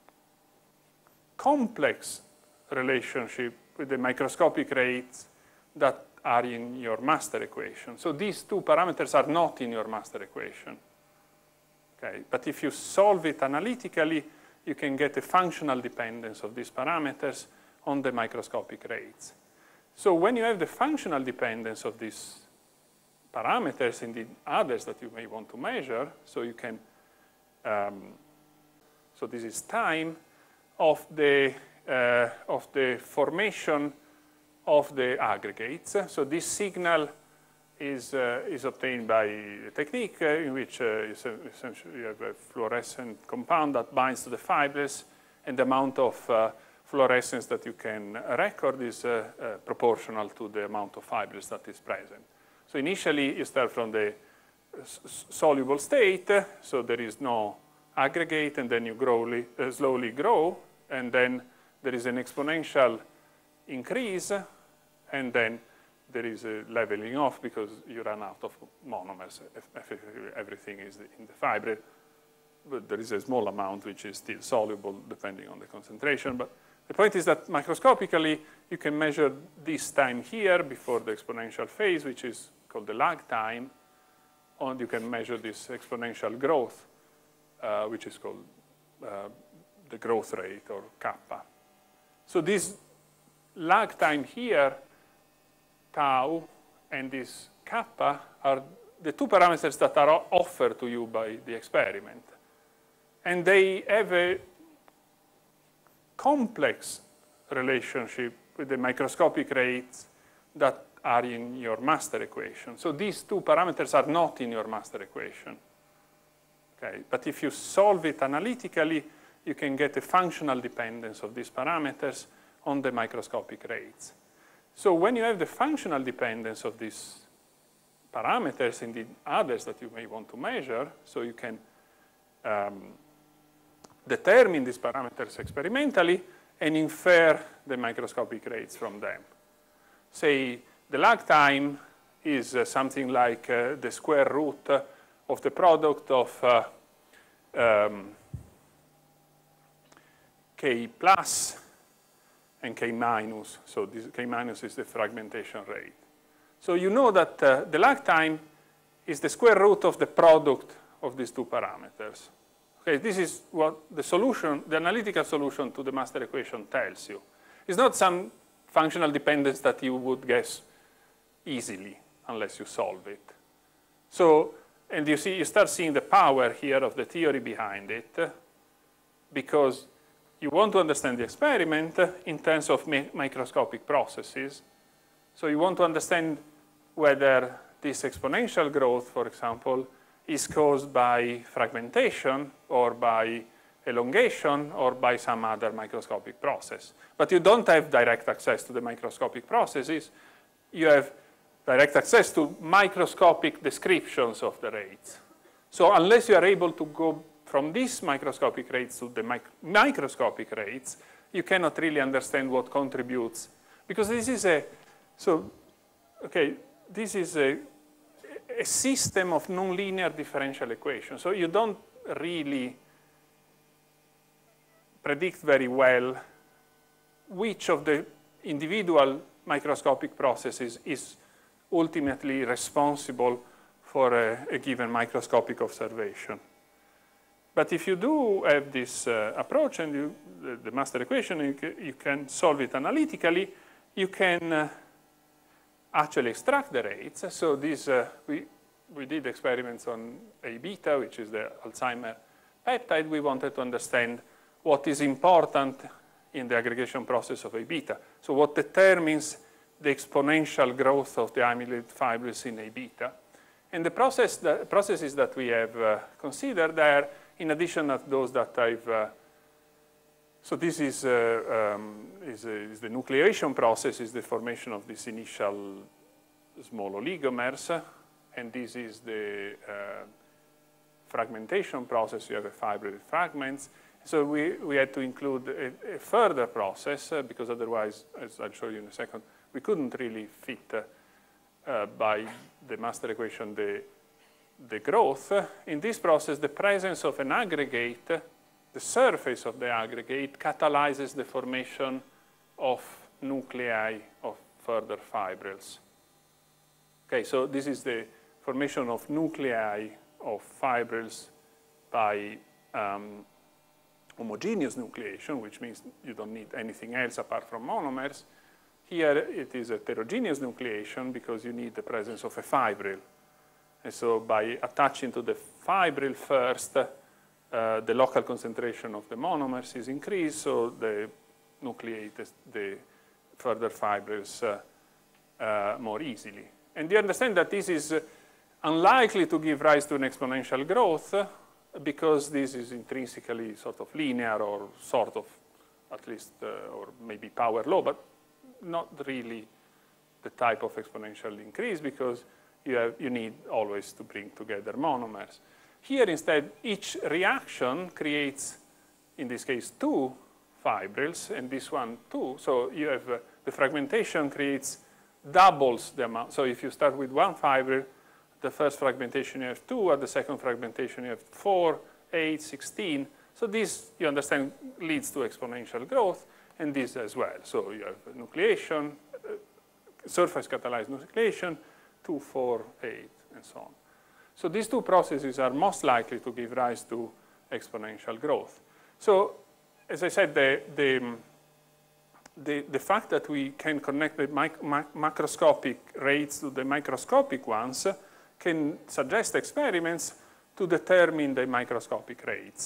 complex relationship with the microscopic rates that are in your master equation. So these two parameters are not in your master equation. Okay? But if you solve it analytically, you can get a functional dependence of these parameters on the microscopic rates. So when you have the functional dependence of these parameters and the others that you may want to measure, so you can, um, so this is time of the, uh, of the formation of the aggregates. So this signal is, uh, is obtained by a technique uh, in which uh, essentially you have a fluorescent compound that binds to the fibrils, and the amount of uh, fluorescence that you can record is uh, uh, proportional to the amount of fibrils that is present. So initially, you start from the soluble state, so there is no aggregate, and then you growly, uh, slowly grow, and then there is an exponential increase, and then there is a leveling off because you run out of monomers. Everything is in the fibril, but there is a small amount which is still soluble depending on the concentration. But the point is that microscopically, you can measure this time here before the exponential phase, which is called the lag time, and you can measure this exponential growth, uh, which is called uh, the growth rate, or kappa. So this lag time here, tau, and this kappa are the two parameters that are offered to you by the experiment. And they have a complex relationship with the microscopic rates that are in your master equation. So these two parameters are not in your master equation. Okay? But if you solve it analytically, you can get a functional dependence of these parameters on the microscopic rates. So when you have the functional dependence of these parameters and the others that you may want to measure, so you can um, determine these parameters experimentally and infer the microscopic rates from them. Say the lag time is uh, something like uh, the square root of the product of uh, um, K plus and K minus. So this K minus is the fragmentation rate. So you know that uh, the lag time is the square root of the product of these two parameters. Okay, this is what the solution, the analytical solution to the master equation tells you. It's not some functional dependence that you would guess easily unless you solve it. So, and you see, you start seeing the power here of the theory behind it, because you want to understand the experiment in terms of microscopic processes. So you want to understand whether this exponential growth, for example, is caused by fragmentation or by elongation or by some other microscopic process. But you don't have direct access to the microscopic processes. You have direct access to microscopic descriptions of the rates. So unless you are able to go from these microscopic rates to the mic microscopic rates, you cannot really understand what contributes. Because this is a, so okay, this is a, a system of nonlinear differential equations. So you don't really predict very well which of the individual microscopic processes is ultimately responsible for a, a given microscopic observation. But if you do have this uh, approach and you, the, the master equation, you, you can solve it analytically, you can uh, actually extract the rates. So this, uh, we, we did experiments on A beta, which is the Alzheimer peptide. We wanted to understand what is important in the aggregation process of A beta. So what determines the exponential growth of the amyloid fibrils in A beta. And the process that, processes that we have uh, considered are, in addition to those that I've, uh, so this is, uh, um, is, uh, is the nucleation process, is the formation of these initial small oligomers, and this is the uh, fragmentation process. You have a fibril fragments. So we, we had to include a, a further process, uh, because otherwise, as I'll show you in a second, we couldn't really fit uh, uh, by the master equation the the growth. In this process, the presence of an aggregate, the surface of the aggregate, catalyzes the formation of nuclei of further fibrils. Okay, so this is the formation of nuclei of fibrils by um, homogeneous nucleation, which means you don't need anything else apart from monomers. Here it is a heterogeneous nucleation because you need the presence of a fibril. And so by attaching to the fibril first, uh, the local concentration of the monomers is increased, so they nucleate the, the further fibrils uh, uh, more easily. And you understand that this is uh, unlikely to give rise to an exponential growth uh, because this is intrinsically sort of linear or sort of, at least, uh, or maybe power law, but not really the type of exponential increase because You, have, you need always to bring together monomers. Here, instead, each reaction creates, in this case, two fibrils, and this one, two. So you have uh, the fragmentation creates doubles the amount. So if you start with one fibril, the first fragmentation you have two, at the second fragmentation you have four, eight, sixteen. So this, you understand, leads to exponential growth, and this as well. So you have nucleation, uh, surface catalyzed nucleation, two, four, eight, and so on. So these two processes are most likely to give rise to exponential growth. So as I said, the, the, the, the fact that we can connect the mic mac macroscopic rates to the microscopic ones can suggest experiments to determine the microscopic rates.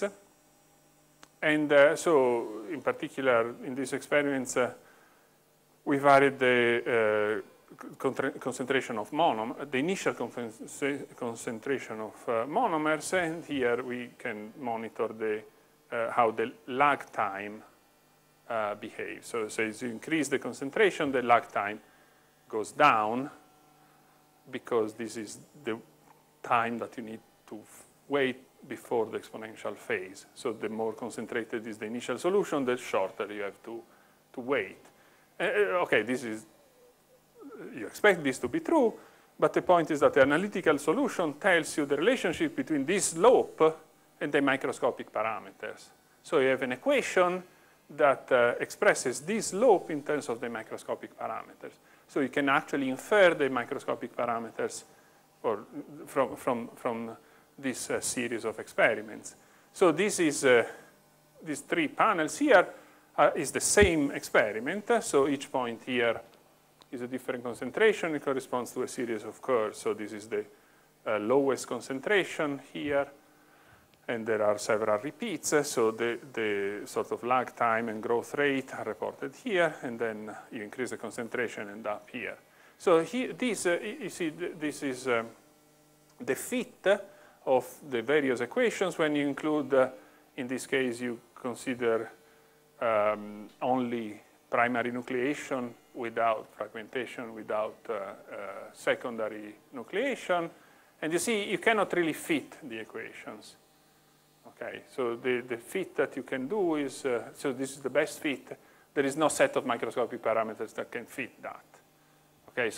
And uh, so in particular, in these experiments, uh, we varied the uh, concentration of monomers, the initial concentration of uh, monomers, and here we can monitor the, uh, how the lag time uh, behaves. So, so as you increase the concentration, the lag time goes down because this is the time that you need to wait before the exponential phase. So the more concentrated is the initial solution, the shorter you have to, to wait. Uh, okay, this is you expect this to be true, but the point is that the analytical solution tells you the relationship between this slope and the microscopic parameters. So you have an equation that uh, expresses this slope in terms of the microscopic parameters. So you can actually infer the microscopic parameters or from, from, from this uh, series of experiments. So this is, uh, these three panels here uh, is the same experiment. So each point here is a different concentration. It corresponds to a series of curves. So this is the uh, lowest concentration here, and there are several repeats. So the, the sort of lag time and growth rate are reported here, and then you increase the concentration and up here. So here, this, uh, you see, this is um, the fit of the various equations when you include, uh, in this case, you consider um, only primary nucleation without fragmentation, without uh, uh, secondary nucleation. And you see, you cannot really fit the equations. Okay, so the, the fit that you can do is, uh, so this is the best fit. There is no set of microscopic parameters that can fit that. Okay, so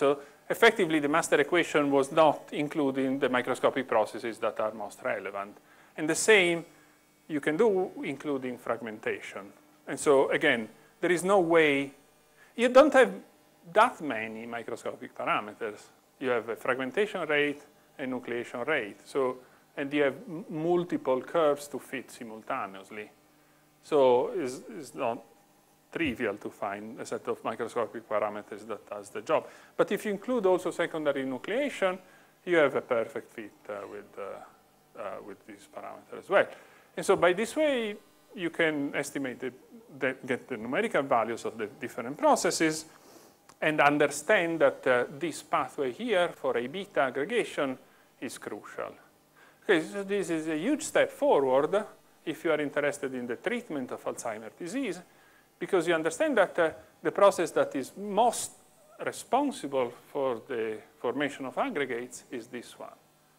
effectively the master equation was not including the microscopic processes that are most relevant. And the same you can do including fragmentation. And so again, there is no way, you don't have that many microscopic parameters. You have a fragmentation rate and nucleation rate. So, and you have multiple curves to fit simultaneously. So it's, it's not trivial to find a set of microscopic parameters that does the job. But if you include also secondary nucleation, you have a perfect fit uh, with, uh, uh, with these parameters as well. And so by this way, you can estimate, the, the, get the numerical values of the different processes and understand that uh, this pathway here for A beta aggregation is crucial. Okay, so this is a huge step forward if you are interested in the treatment of Alzheimer's disease, because you understand that uh, the process that is most responsible for the formation of aggregates is this one.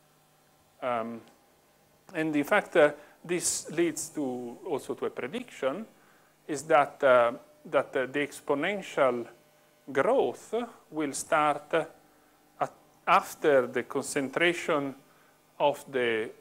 Um, and in fact, uh, this leads to also to a prediction, is that, uh, that uh, the exponential growth will start uh, at, after the concentration of the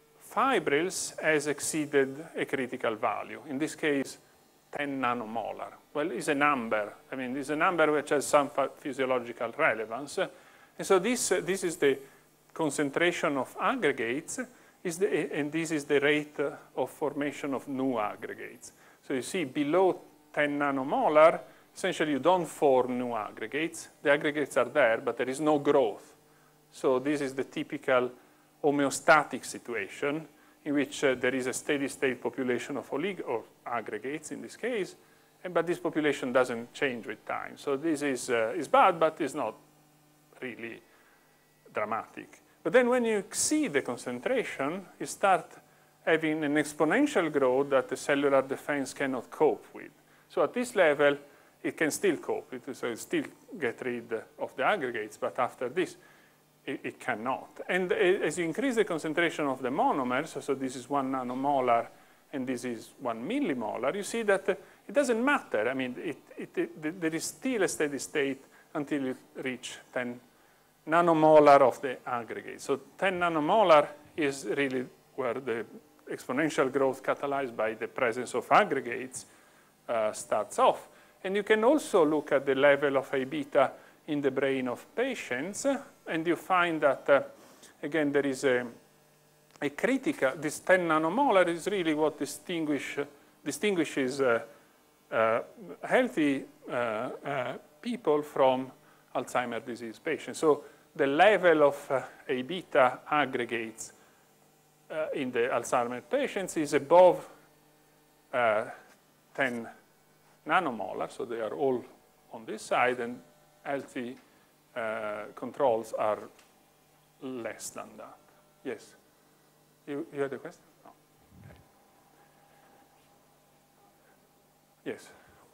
fibrils has exceeded a critical value. In this case, ten nanomolar. Well, it's a number. I mean, it's a number which has some physiological relevance. And so this, uh, this is the concentration of aggregates, is the, and this is the rate uh, of formation of new aggregates. So you see, below ten nanomolar, essentially you don't form new aggregates. The aggregates are there, but there is no growth. So this is the typical homeostatic situation in which uh, there is a steady state population of olig or aggregates in this case, and, but this population doesn't change with time. So this is, uh, is bad, but it's not really dramatic. But then when you exceed the concentration, you start having an exponential growth that the cellular defense cannot cope with. So at this level, it can still cope. It, so it still get rid of the aggregates, but after this, it, it cannot. And as you increase the concentration of the monomers, so this is one nanomolar and this is one millimolar, you see that it doesn't matter. I mean, it, it, it, there is still a steady state until you reach ten nanomolar of the aggregate. So ten nanomolar is really where the exponential growth catalyzed by the presence of aggregates uh, starts off. And you can also look at the level of A beta in the brain of patients, and you find that, uh, again, there is a, a critical, this ten nanomolar is really what distinguish, distinguishes uh, uh, healthy uh, uh, people from Alzheimer's disease patients. So the level of uh, A beta aggregates uh, in the Alzheimer's patients is above uh, ten nanomolar, so they are all on this side, and healthy uh, controls are less than that. Yes? You, you had a question? No. Okay. Yes?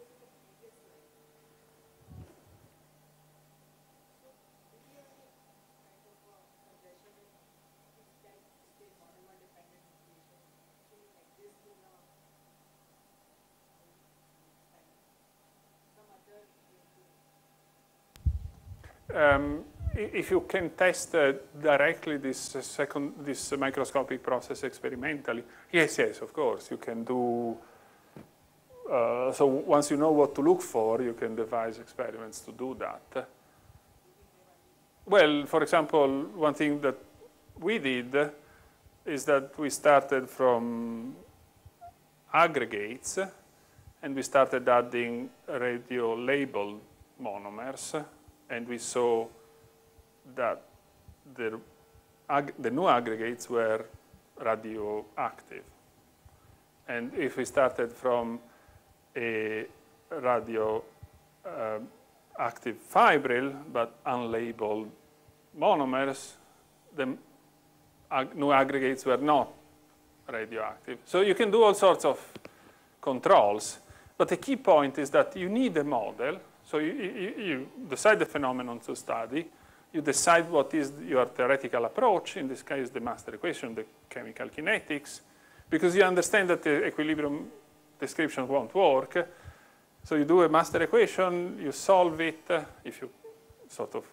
Um, if you can test uh, directly this uh, second, this uh, microscopic process experimentally, yes, yes, of course, you can do. Uh, so once you know what to look for, you can devise experiments to do that. Well, for example, one thing that we did is that we started from aggregates, and we started adding radio-labeled monomers. And we saw that the, the new aggregates were radioactive. And if we started from a radioactive uh, fibril, but unlabeled monomers, the ag new aggregates were not radioactive. So you can do all sorts of controls. But the key point is that you need a model. So you, you, you decide the phenomenon to study. You decide what is your theoretical approach, in this case the master equation, the chemical kinetics, because you understand that the equilibrium description won't work. So you do a master equation, you solve it, if you sort of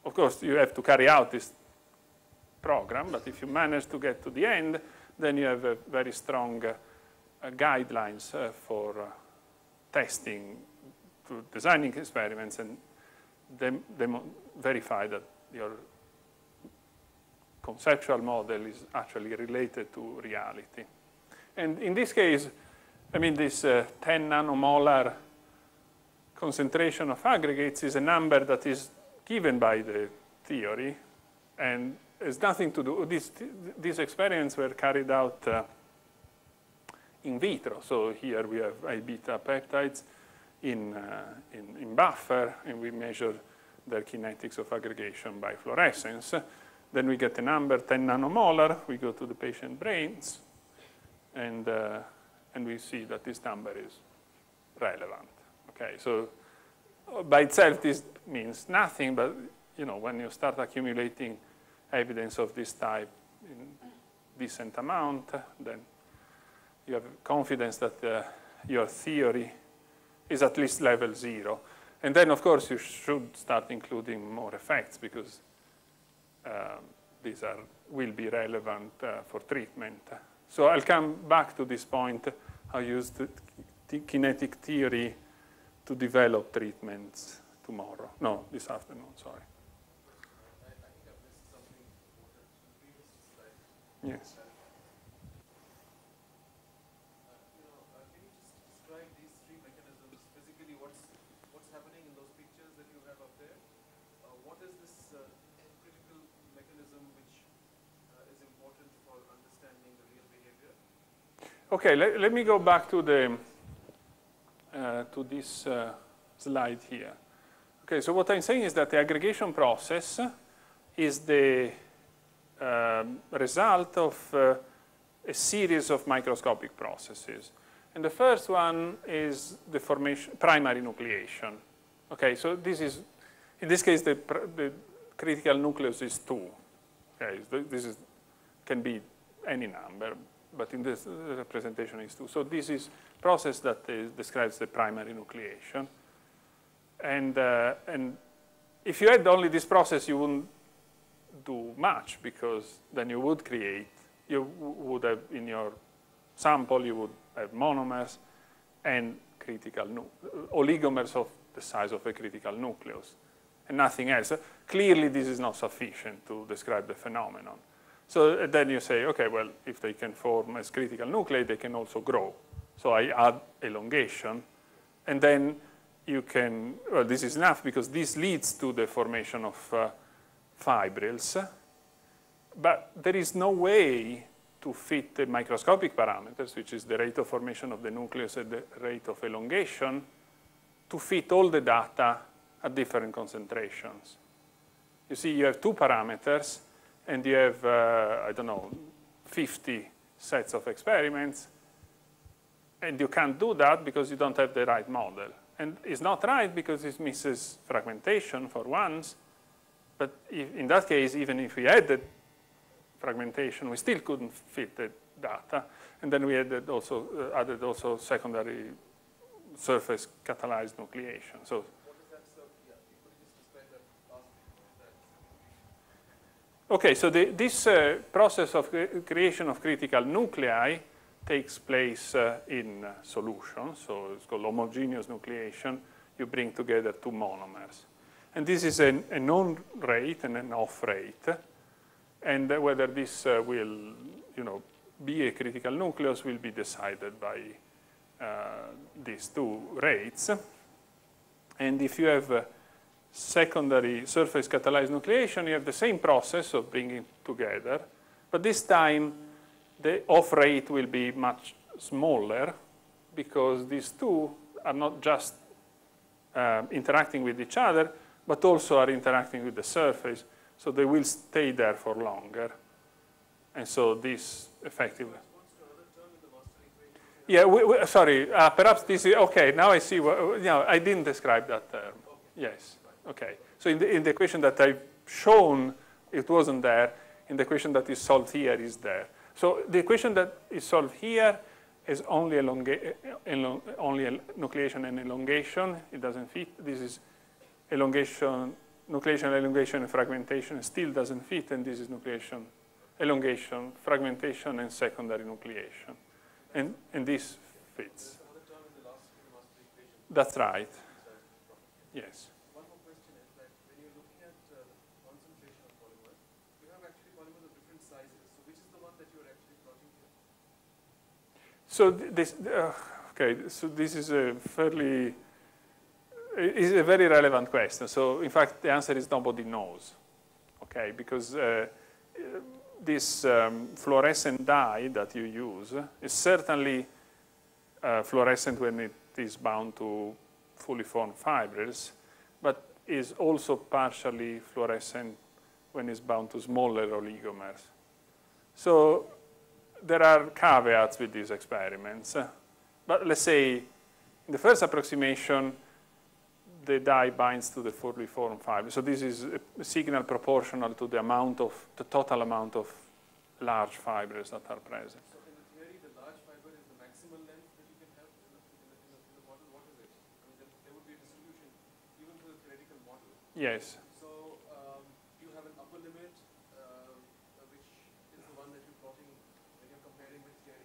of course, you have to carry out this program, but if you manage to get to the end, then you have a very strong uh, uh, guidelines uh, for uh, testing, to designing experiments and dem dem verify that your conceptual model is actually related to reality. And in this case, I mean, this uh, ten nanomolar concentration of aggregates is a number that is given by the theory and has nothing to do, this, these experiments were carried out uh, in vitro. So here we have I beta peptides in, uh, in, in buffer, and we measure their kinetics of aggregation by fluorescence. Then we get a number, ten nanomolar. We go to the patient brains, and, uh, and we see that this number is relevant. Okay, so by itself, this means nothing, but you know, when you start accumulating evidence of this type in decent amount, then you have confidence that uh, your theory is at least level zero. And then, of course, you should start including more effects, because um, these are, will be relevant uh, for treatment. So I'll come back to this point. I used the kinetic theory to develop treatments tomorrow. No, this afternoon, sorry. I, I think I've missed something important in the previous slide. Yes. Uh, you know, uh, can you just describe these three mechanisms, physically what's, what's happening in those pictures that you have up there? Uh, what is this uh, critical mechanism which uh, is important for understanding the real behavior? Okay, let, let me go back to the uh, to this uh, slide here. Okay, so what I'm saying is that the aggregation process is the um, result of uh, a series of microscopic processes. And the first one is the formation, primary nucleation. Okay, so this is, in this case, the, the critical nucleus is two. Okay, this is, can be any number, but in this uh, representation is two. So this is a process that is, describes the primary nucleation. And, uh, and if you had only this process, you wouldn't do much, because then you would create, you would have in your sample, you would have monomers and critical nu oligomers of the size of a critical nucleus, and nothing else. Clearly, this is not sufficient to describe the phenomenon. So then you say, okay, well, if they can form as critical nuclei, they can also grow. So I add elongation, and then you can, well, this is enough, because this leads to the formation of uh, fibrils. But there is no way to fit the microscopic parameters, which is the rate of formation of the nucleus and the rate of elongation, to fit all the data at different concentrations. You see, you have two parameters, and you have, uh, I don't know, fifty sets of experiments, and you can't do that because you don't have the right model. And it's not right because it misses fragmentation for once, but if, in that case, even if we had the fragmentation, we still couldn't fit the data. And then we added also, uh, added also secondary surface catalyzed nucleation. So, What is that? So, yeah, could you just describe that last bit? okay, so the, this uh, process of cre creation of critical nuclei takes place uh, in uh, solution. So it's called homogeneous nucleation. You bring together two monomers. And this is an, an on rate and an off rate. And uh, whether this uh, will, you know, be a critical nucleus will be decided by uh, these two rates. And if you have uh, secondary surface catalyzed nucleation, you have the same process of bringing together, but this time the off rate will be much smaller, because these two are not just uh, interacting with each other, but also are interacting with the surface. So they will stay there for longer. And so this effectively. Yeah, we, we, sorry, uh, perhaps this is, okay, now I see, what, you know, I didn't describe that term. Yes, okay. So in the, in the equation that I've shown, it wasn't there. In the equation that is solved here, is there. So the equation that is solved here is only, elonga elong only el nucleation and elongation. It doesn't fit. This is elongation nucleation, elongation, and fragmentation still doesn't fit, and this is nucleation, elongation, fragmentation, and secondary nucleation. And, and this fits. That's right. Yes. One more question is that when you're looking at uh, the concentration of polymers, you have actually polymers of different sizes. So which is the one that you're actually plotting here? So this, uh, okay, so this is a fairly, is a very relevant question. So in fact, the answer is nobody knows, okay, because uh, this um, fluorescent dye that you use is certainly uh, fluorescent when it is bound to fully formed fibers, but is also partially fluorescent when it's bound to smaller oligomers. So there are caveats with these experiments. But let's say in the first approximation, the dye binds to the fully formed fiber. So this is a signal proportional to the amount of, the total amount of large fibers that are present. So in the theory, the large fiber is the maximal length that you can have in the, in the, in the, in the model. What is it? I mean, there, there would be a distribution even to the theoretical model. Yes. So um, you have an upper limit, uh, which is the one that you're plotting when you're comparing with theory?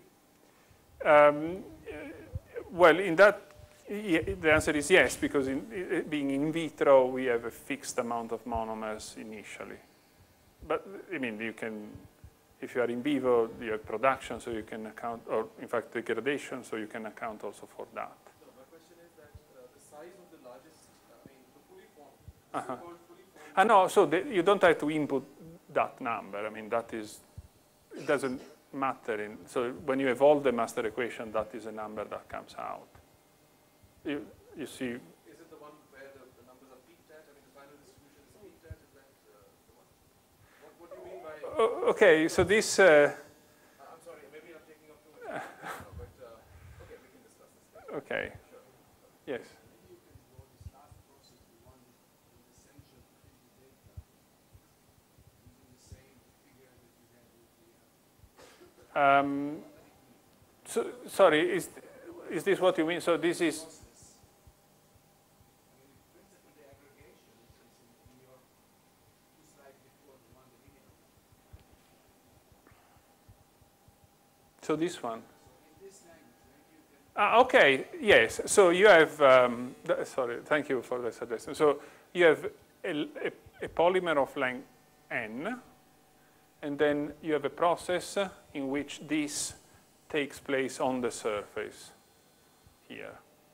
Um, well, in that, the answer is yes, because in, being in vitro, we have a fixed amount of monomers initially. But, I mean, you can, if you are in vivo, you have production, so you can account, or in fact, degradation, so you can account also for that. No, my question is that uh, the size of the largest, I mean, the fully formed, Uh-huh. so-called fully formed. Ah, no, so the, you don't have to input that number. I mean, that is, it doesn't matter. In, so when you evolve the master equation, that is a number that comes out. You, you see. Is it the one where the, the numbers are peaked at? I mean, the final distribution is peaked at? Is that uh, the one? What, what do you mean by? Uh, okay, so this. Uh, I'm sorry, maybe I'm taking up too much time now, but uh, okay, we can discuss this later. okay. Sure. Yes. Maybe you can go this last process, the one with the essential three D data, using the same figure that you had with the. Uh, Um, so, sorry, is, is this what you mean? So this is. process. I mean, principally the aggregation is in, in your two slides before the one the video. So this one. So in this language, maybe you can. Ah, okay, yes. So you have, um, th sorry, thank you for the suggestion. So you have a, a, a polymer of length n, and then you have a process in which this takes place on the surface here.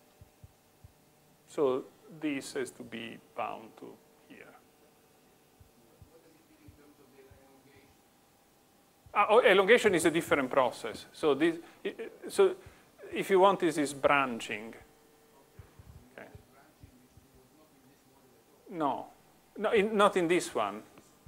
So this has to be bound to here. What does it mean in terms of the elongation? Ah, oh, elongation is a different process. So this, so if you want, this is branching. Okay. No, no, in, not in this one.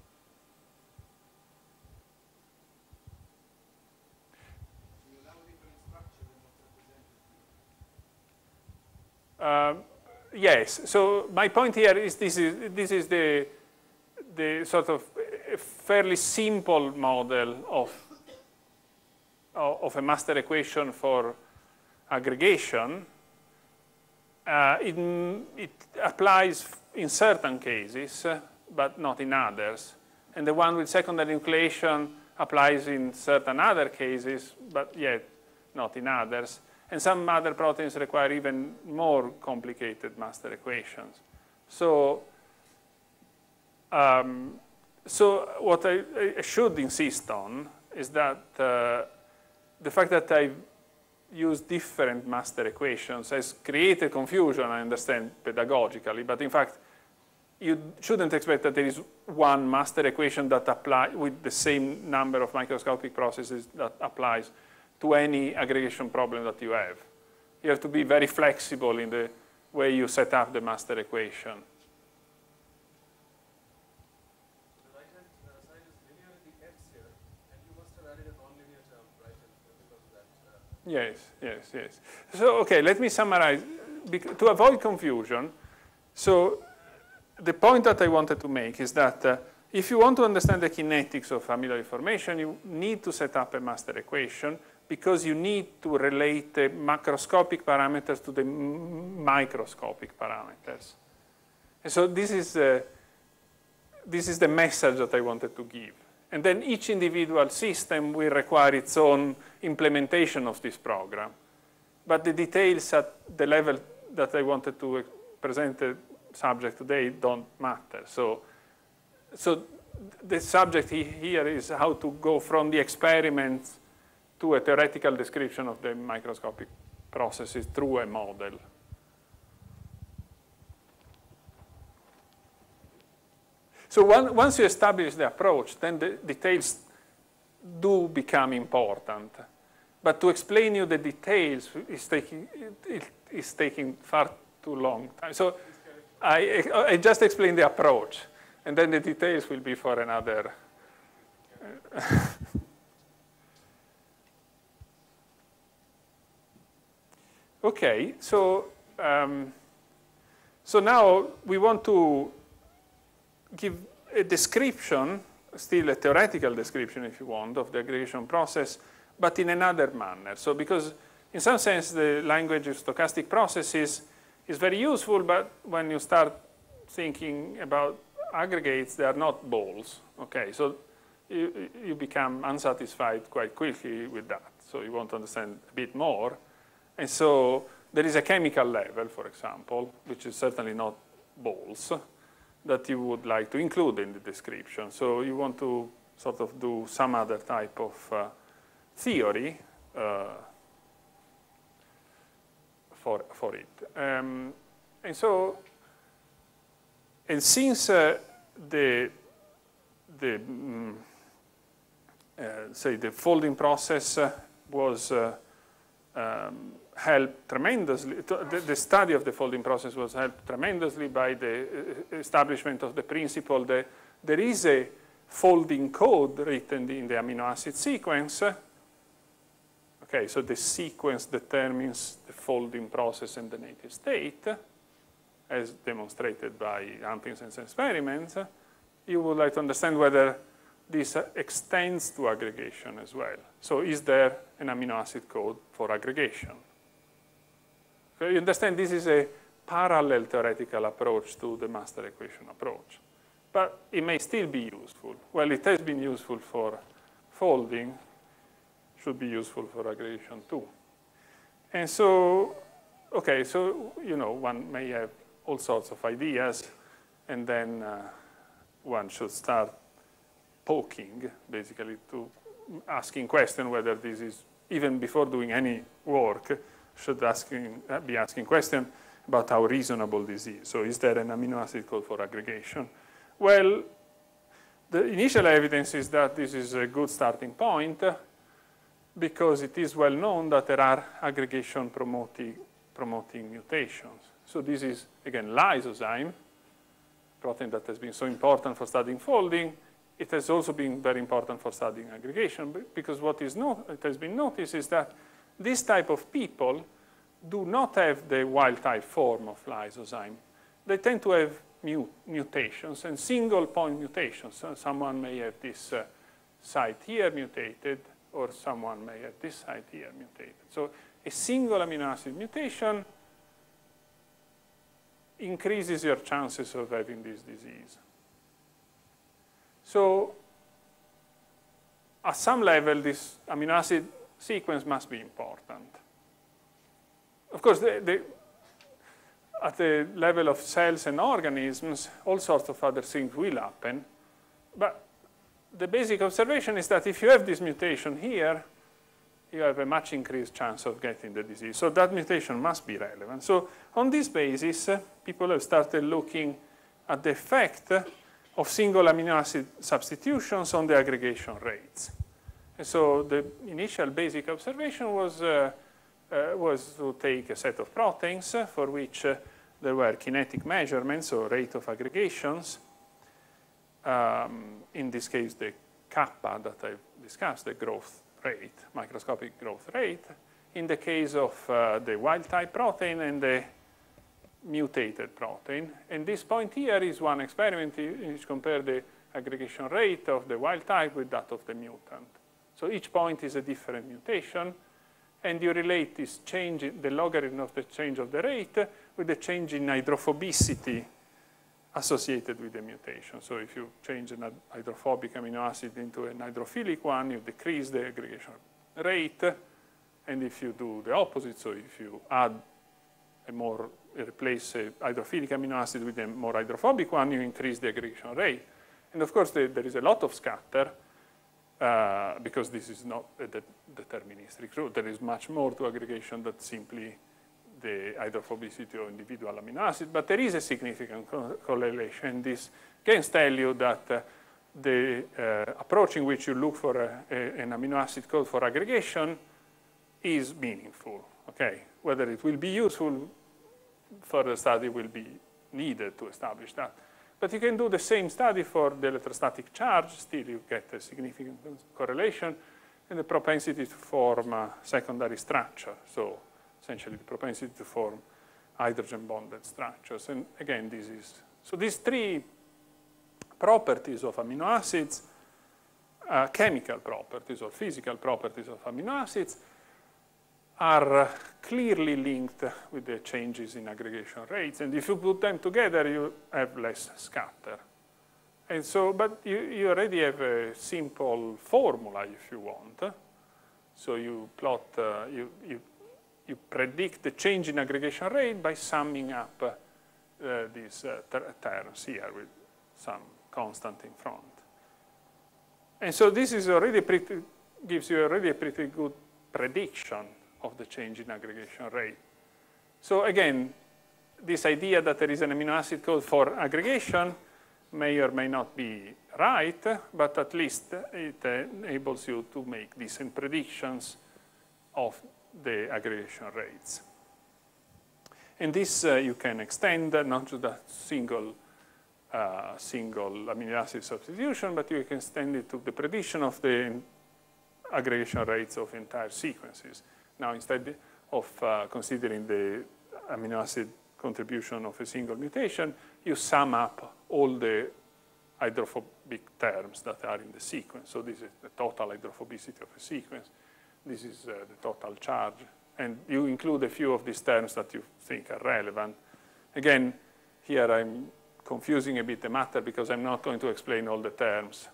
Uh, yes. So my point here is this is this is the the sort of a fairly simple model of of a master equation for aggregation. Uh, it, it applies in certain cases, uh, but not in others. And the one with secondary nucleation applies in certain other cases, but yet not in others. And some other proteins require even more complicated master equations. So, um, so what I, I should insist on is that uh, the fact that I use different master equations has created confusion, I understand, pedagogically, but in fact, you shouldn't expect that there is one master equation that applies with the same number of microscopic processes that applies to any aggregation problem that you have. You have to be very flexible in the way you set up the master equation. The right-hand uh, side is linear in the x here, and you must have added a nonlinear term, right, because of that. Uh, Yes, yes, yes. So, okay, let me summarize. Bec- to avoid confusion, so the point that I wanted to make is that uh, if you want to understand the kinetics of amyloid formation, you need to set up a master equation because you need to relate the macroscopic parameters to the m microscopic parameters. And so this is uh, this is the message that I wanted to give. And then each individual system will require its own implementation of this program. But the details at the level that I wanted to present the subject today don't matter. So, so the subject here is how to go from the experiments to a theoretical description of the microscopic processes through a model. So one, once you establish the approach, then the details do become important. But to explain you the details is taking, it, is taking far too long time. So I, I just explained the approach, and then the details will be for another. Okay, so, um, so now we want to give a description, still a theoretical description if you want, of the aggregation process, but in another manner. So because in some sense the language of stochastic processes is very useful, but when you start thinking about aggregates, they are not balls. Okay, so you, you become unsatisfied quite quickly with that. So you want to understand a bit more. And so there is a chemical level, for example, which is certainly not balls, that you would like to include in the description. So you want to sort of do some other type of uh, theory uh, for, for it. Um, and so, and since uh, the, the um, uh, say the folding process uh, was uh, um, helped tremendously, the, the study of the folding process was helped tremendously by the establishment of the principle that there is a folding code written in the amino acid sequence. Okay, so the sequence determines the folding process in the native state, as demonstrated by Ampinsen's experiments. You would like to understand whether this extends to aggregation as well. So is there an amino acid code for aggregation? So you understand this is a parallel theoretical approach to the master equation approach. But it may still be useful. Well, it has been useful for folding, should be useful for aggregation too. And so, okay, so, you know, one may have all sorts of ideas, and then uh, one should start poking, basically, to asking question whether this is, even before doing any work, should asking, be asking question about how reasonable this is. So is there an amino acid code for aggregation? Well, the initial evidence is that this is a good starting point because it is well known that there are aggregation promoting, promoting mutations. So this is, again, lysozyme, protein that has been so important for studying folding. It has also been very important for studying aggregation because what is no, it has been noticed is that this type of people do not have the wild type form of lysozyme. They tend to have mut mutations and single point mutations. So someone may have this uh, site here mutated, or someone may have this site here mutated. So a single amino acid mutation increases your chances of having this disease. So at some level, this amino acid sequence must be important. Of course, the, the, at the level of cells and organisms, all sorts of other things will happen. But the basic observation is that if you have this mutation here, you have a much increased chance of getting the disease. So that mutation must be relevant. So on this basis, uh, people have started looking at the effect of single amino acid substitutions on the aggregation rates. And so the initial basic observation was, uh, uh, was to take a set of proteins uh, for which uh, there were kinetic measurements, or rate of aggregations. Um, in this case, the kappa that I've discussed, the growth rate, microscopic growth rate. In the case of uh, the wild-type protein and the mutated protein. And this point here is one experiment in which compare the aggregation rate of the wild-type with that of the mutant. So each point is a different mutation, and you relate this change, in the logarithm of the change of the rate, with the change in hydrophobicity associated with the mutation. So if you change an hydrophobic amino acid into an hydrophilic one, you decrease the aggregation rate. And if you do the opposite, so if you add a more, replace a hydrophilic amino acid with a more hydrophobic one, you increase the aggregation rate. And of course, the, there is a lot of scatter, uh, because this is not a de deterministic rule. There is much more to aggregation than simply the hydrophobicity of individual amino acid, but there is a significant co correlation. This can tell you that uh, the uh, approach in which you look for a, a, an amino acid code for aggregation is meaningful, okay? Whether it will be useful, further study will be needed to establish that. But you can do the same study for the electrostatic charge, still you get a significant correlation, and the propensity to form a secondary structure, so essentially the propensity to form hydrogen-bonded structures. And again, this is, so these three properties of amino acids, uh, chemical properties or physical properties of amino acids, are uh, clearly linked with the changes in aggregation rates. And if you put them together, you have less scatter. And so, but you, you already have a simple formula if you want. So you plot, uh, you, you, you predict the change in aggregation rate by summing up uh, these uh, ter terms here with some constant in front. And so this is already pretty, gives you already a pretty good prediction of the change in aggregation rate. So again, this idea that there is an amino acid code for aggregation may or may not be right, but at least it enables you to make decent predictions of the aggregation rates. And this uh, you can extend uh, not to the single, uh, single amino acid substitution, but you can extend it to the prediction of the aggregation rates of entire sequences. Now, instead of uh, considering the amino acid contribution of a single mutation, you sum up all the hydrophobic terms that are in the sequence. So this is the total hydrophobicity of a sequence. This is uh, the total charge. And you include a few of these terms that you think are relevant. Again, here I'm confusing a bit the matter because I'm not going to explain all the terms.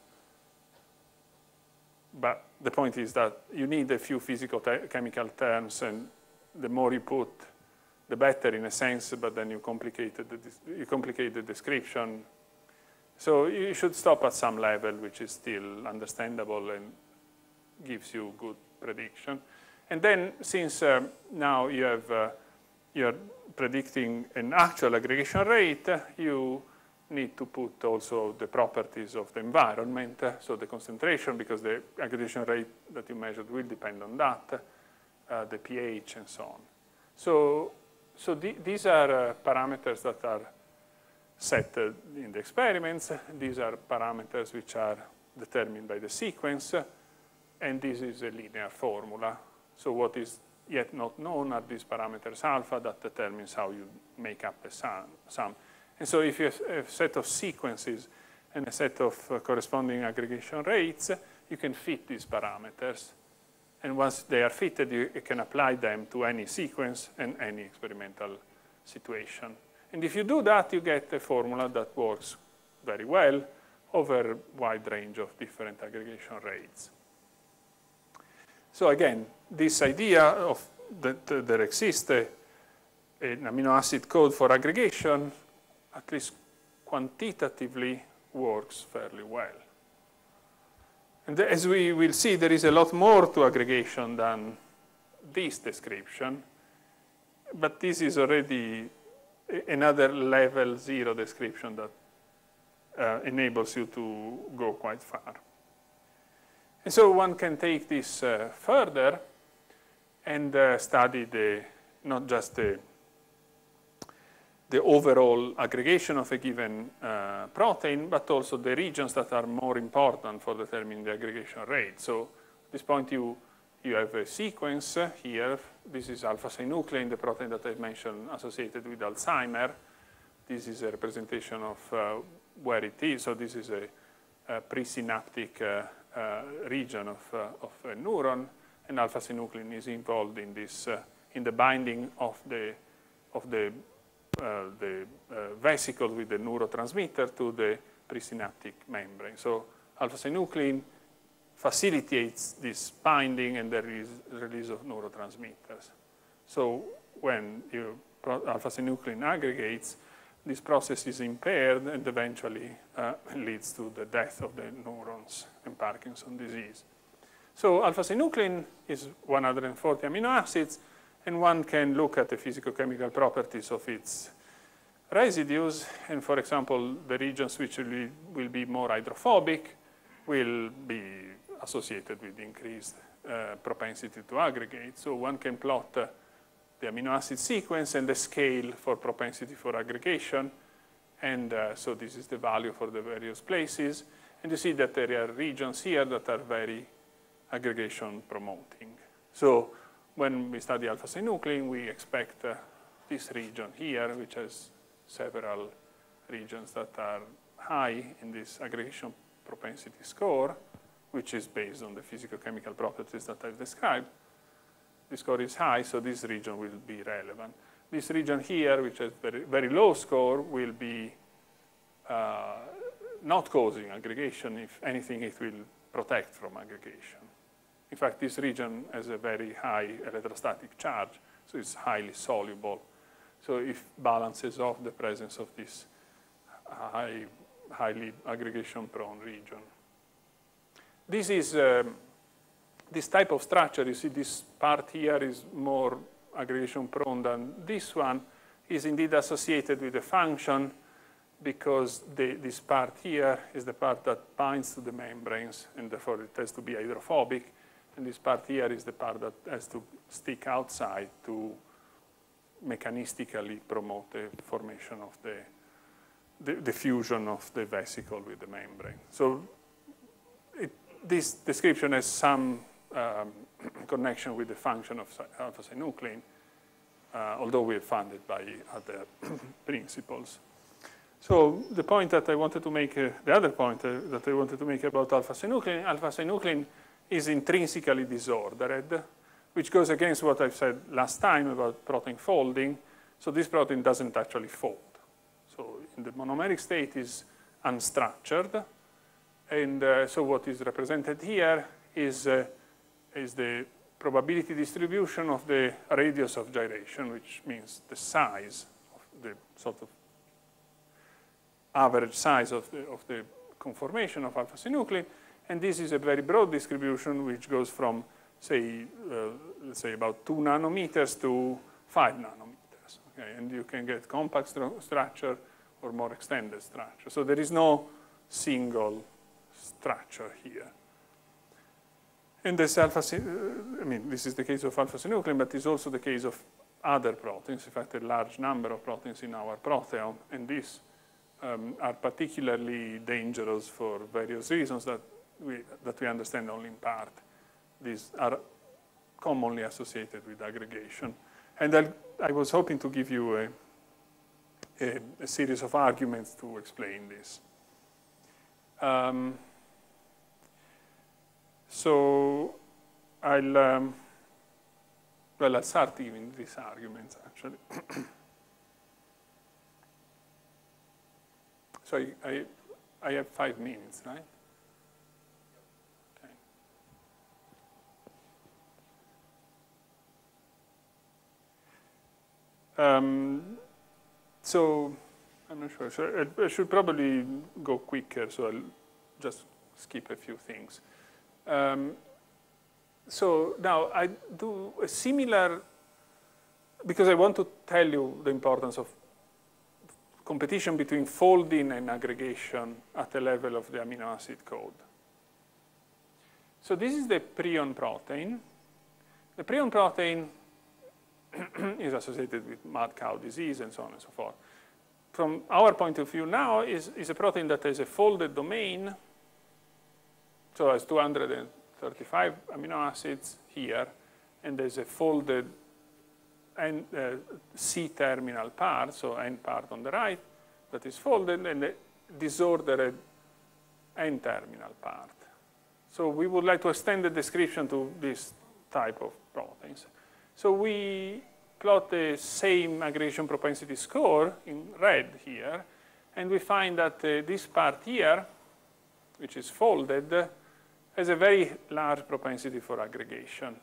But the point is that you need a few physical chemical terms, and the more you put, the better in a sense, but then you complicate the, you complicate the description. So you should stop at some level, which is still understandable and gives you good prediction. And then, since uh, now you have, uh, you're predicting an actual aggregation rate, you need to put also the properties of the environment, so the concentration, because the aggregation rate that you measured will depend on that, uh, the pH, and so on. So, so the, these are uh, parameters that are set uh, in the experiments. These are parameters which are determined by the sequence, and this is a linear formula. So what is yet not known are these parameters alpha that determines how you make up a sum. sum. And so if you have a set of sequences and a set of uh, corresponding aggregation rates, you can fit these parameters. And once they are fitted, you, you can apply them to any sequence and any experimental situation. And if you do that, you get a formula that works very well over a wide range of different aggregation rates. So again, this idea of that uh, there exists a, an amino acid code for aggregation, at least quantitatively, works fairly well. And as we will see, there is a lot more to aggregation than this description, but this is already another level zero description that uh, enables you to go quite far. And so one can take this uh, further and uh, study the, not just the the overall aggregation of a given uh, protein, but also the regions that are more important for determining the aggregation rate. So at this point, you, you have a sequence here. This is alpha-synuclein, the protein that I mentioned associated with Alzheimer. This is a representation of uh, where it is. So this is a, a presynaptic uh, uh, region of, uh, of a neuron, and alpha-synuclein is involved in this, uh, in the binding of the, of the uh, the uh, vesicle with the neurotransmitter to the presynaptic membrane. So alpha-synuclein facilitates this binding and the release of neurotransmitters. So when you alpha-synuclein aggregates, this process is impaired and eventually uh, leads to the death of the neurons in Parkinson's disease. So alpha-synuclein is one hundred forty amino acids, and one can look at the physicochemical properties of its residues. And for example, the regions which will be, will be more hydrophobic will be associated with increased uh, propensity to aggregate. So one can plot uh, the amino acid sequence and the scale for propensity for aggregation. And uh, so this is the value for the various places. And you see that there are regions here that are very aggregation promoting. So when we study alpha-synuclein, we expect uh, this region here, which has several regions that are high in this aggregation propensity score, which is based on the physicochemical properties that I've described. The score is high, so this region will be relevant. This region here, which has very, very low score, will be uh, not causing aggregation. If anything, it will protect from aggregation. In fact, this region has a very high electrostatic charge, so it's highly soluble. So it balances off the presence of this high, highly aggregation-prone region. This is um, this type of structure. You see, this part here is more aggregation-prone than this one. Is indeed associated with the function because the, this part here is the part that binds to the membranes, and therefore it has to be hydrophobic. And this part here is the part that has to stick outside to mechanistically promote the formation of the, the, the fusion of the vesicle with the membrane. So it, this description has some um, connection with the function of alpha-synuclein, uh, although we're funded by other principles. So the point that I wanted to make, uh, the other point uh, that I wanted to make about alpha-synuclein, alpha-synuclein is intrinsically disordered, which goes against what I've said last time about protein folding. So this protein doesn't actually fold. So in the monomeric state is unstructured. And uh, so what is represented here is, uh, is the probability distribution of the radius of gyration, which means the size of the sort of average size of the, of the conformation of alpha-synuclein. And this is a very broad distribution, which goes from, say, uh, let's say about two nanometers to five nanometers. Okay? And you can get compact stru structure or more extended structure. So there is no single structure here. And this alpha, I mean, this is the case of alpha-synuclein, but it's also the case of other proteins. In fact, a large number of proteins in our proteome, and these um, are particularly dangerous for various reasons that we, that we understand only in part. These are commonly associated with aggregation. And I, I was hoping to give you a, a, a series of arguments to explain this. Um, so I'll, um, well, I'll start giving these arguments, actually. So I, I, I have five minutes, right? Um, so, I'm not sure. So I, I should probably go quicker, so I'll just skip a few things. Um, so now I do a similar, because I want to tell you the importance of competition between folding and aggregation at the level of the amino acid code. So this is the prion protein. The prion protein is associated with mad cow disease and so on and so forth. From our point of view now, is, is a protein that has a folded domain, so has two hundred thirty-five amino acids here, and there's a folded N, uh, C-terminal part, so N part on the right, that is folded, and a disordered N-terminal part. So we would like to extend the description to this type of proteins. So we plot the same aggregation propensity score in red here, and we find that uh, this part here, which is folded, uh, has a very large propensity for aggregation.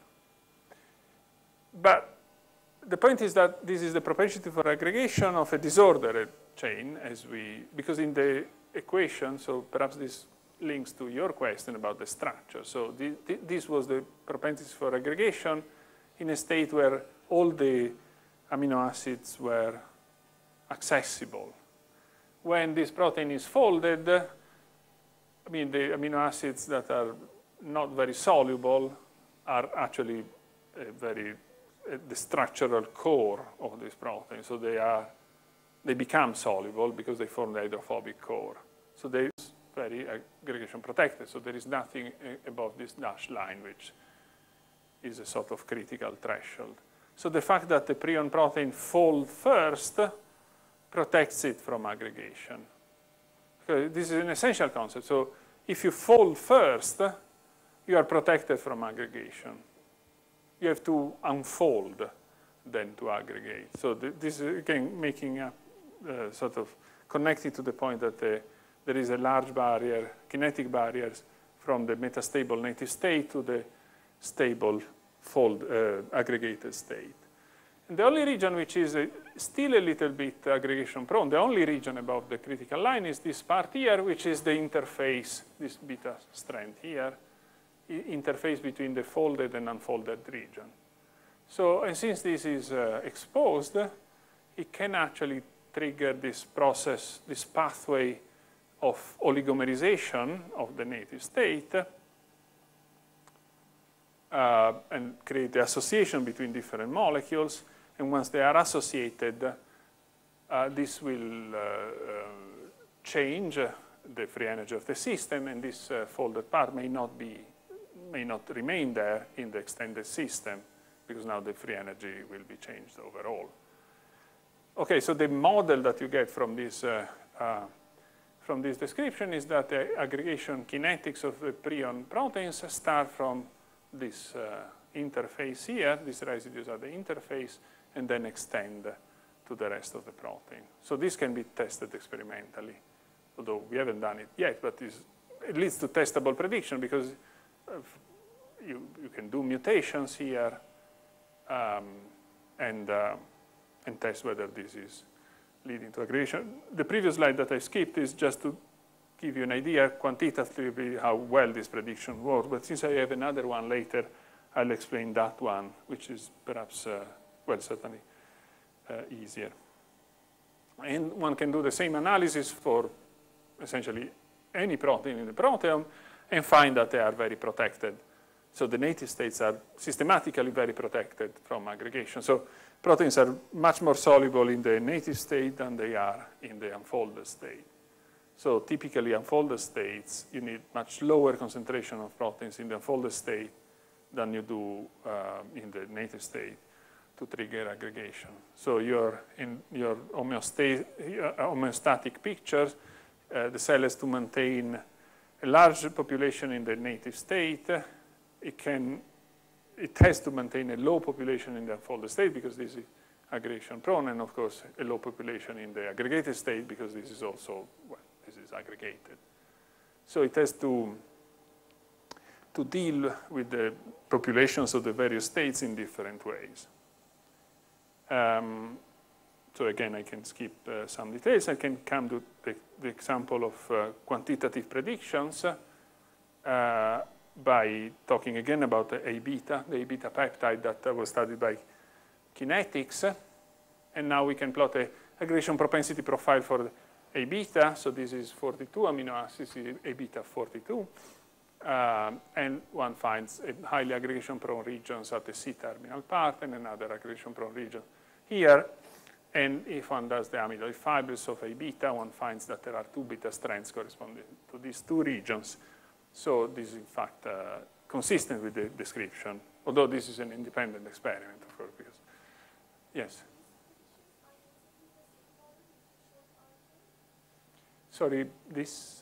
But the point is that this is the propensity for aggregation of a disordered chain, as we, because in the equation, so perhaps this links to your question about the structure. So the, the, this was the propensity for aggregation in a state where all the amino acids were accessible. When this protein is folded, I mean, the amino acids that are not very soluble are actually a very uh, the structural core of this protein. So they are they become soluble because they form the hydrophobic core. So they are very aggregation protected. So there is nothing above this dashed line, which is a sort of critical threshold. So the fact that the prion protein fold first protects it from aggregation. Because this is an essential concept. So if you fold first, you are protected from aggregation. You have to unfold then to aggregate. So th this is, again, making a uh, sort of connecting to the point that the, there is a large barrier, kinetic barriers, from the metastable native state to the stable fold uh, aggregated state. And the only region which is a, still a little bit aggregation prone, the only region above the critical line is this part here, which is the interface, this beta strand here, interface between the folded and unfolded region. So, and since this is uh, exposed, it can actually trigger this process, this pathway of oligomerization of the native state, uh, and create the association between different molecules. And once they are associated, uh, this will uh, uh, change uh, the free energy of the system, and this uh, folded part may not be, may not remain there in the extended system, because now the free energy will be changed overall. Okay, so the model that you get from this uh, uh, from this description is that the aggregation kinetics of the prion proteins start from this uh, interface here. These residues are the interface, and then extend to the rest of the protein. So this can be tested experimentally, although we haven't done it yet, but it leads to testable prediction, because you, you can do mutations here um, and, uh, and test whether this is leading to aggregation. The previous slide that I skipped is just to give you an idea quantitatively how well this prediction works, but since I have another one later, I'll explain that one, which is perhaps uh, well, certainly uh, easier. And one can do the same analysis for essentially any protein in the proteome and find that they are very protected. So the native states are systematically very protected from aggregation. So proteins are much more soluble in the native state than they are in the unfolded state. So typically unfolded states, you need much lower concentration of proteins in the unfolded state than you do uh, in the native state to trigger aggregation. So your, in your homeostatic pictures, uh, the cell has to maintain a large population in the native state. It, can, it has to maintain a low population in the unfolded state because this is aggregation prone, and of course a low population in the aggregated state because this is also, well, this is aggregated. So it has to, to deal with the populations of the various states in different ways. Um, so again, I can skip uh, some details. I can come to the, the example of uh, quantitative predictions uh, by talking again about the A beta, the A beta peptide that uh, was studied by kinetics. And now we can plot a aggregation propensity profile for A beta. So this is forty-two amino acids, A beta forty-two. Um, and one finds a highly aggregation-prone regions at the C-terminal part and another aggregation-prone region here. And if one does the amyloid fibers of A beta, one finds that there are two beta strands corresponding to these two regions. So this is, in fact, uh, consistent with the description, although this is an independent experiment, of course. Because, yes? Sorry, this?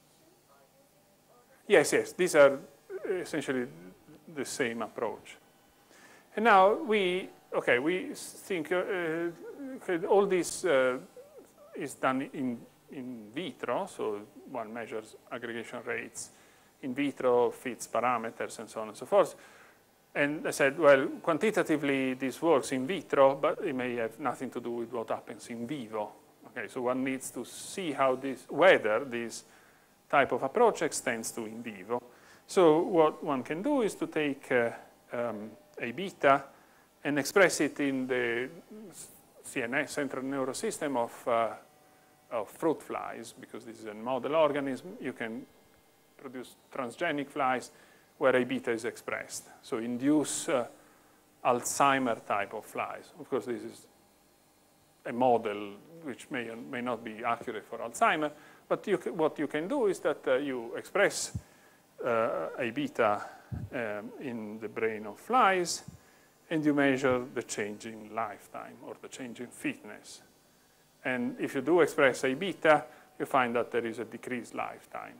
Yes, yes, these are essentially the same approach. And now we okay, we think uh, uh, all this uh, is done in, in vitro, so one measures aggregation rates in vitro, fits parameters, and so on and so forth. And I said, well, quantitatively this works in vitro, but it may have nothing to do with what happens in vivo. Okay, so one needs to see how this, whether this type of approach extends to in vivo. So what one can do is to take uh, um, A beta and express it in the C N S, central nervous system of, uh, of fruit flies, because this is a model organism. You can produce transgenic flies where A beta is expressed. So induce uh, Alzheimer type of flies. Of course, this is a model which may or may not be accurate for Alzheimer, but you what you can do is that uh, you express uh, A beta um, in the brain of flies, and you measure the change in lifetime or the change in fitness. And if you do express A beta, you find that there is a decreased lifetime.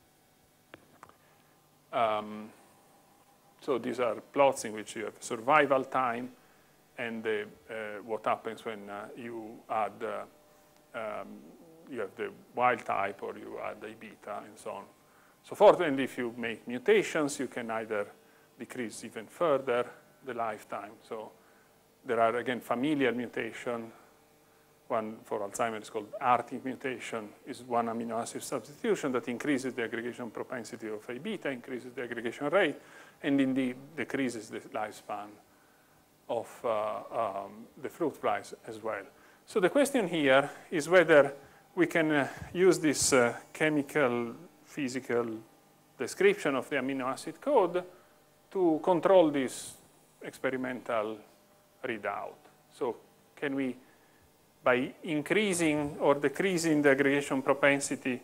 Um, so these are plots in which you have survival time and the, uh, what happens when uh, you add, uh, um, you have the wild type or you add A beta and so on. So forth, and if you make mutations, you can either decrease even further the lifetime. So there are, again, familial mutation. One for Alzheimer's is called ARTIC mutation, is one amino acid substitution that increases the aggregation propensity of A beta, increases the aggregation rate, and indeed decreases the lifespan of uh, um, the fruit flies as well. So the question here is whether we can uh, use this uh, chemical, physical description of the amino acid code to control this experimental readout. So can we, by increasing or decreasing the aggregation propensity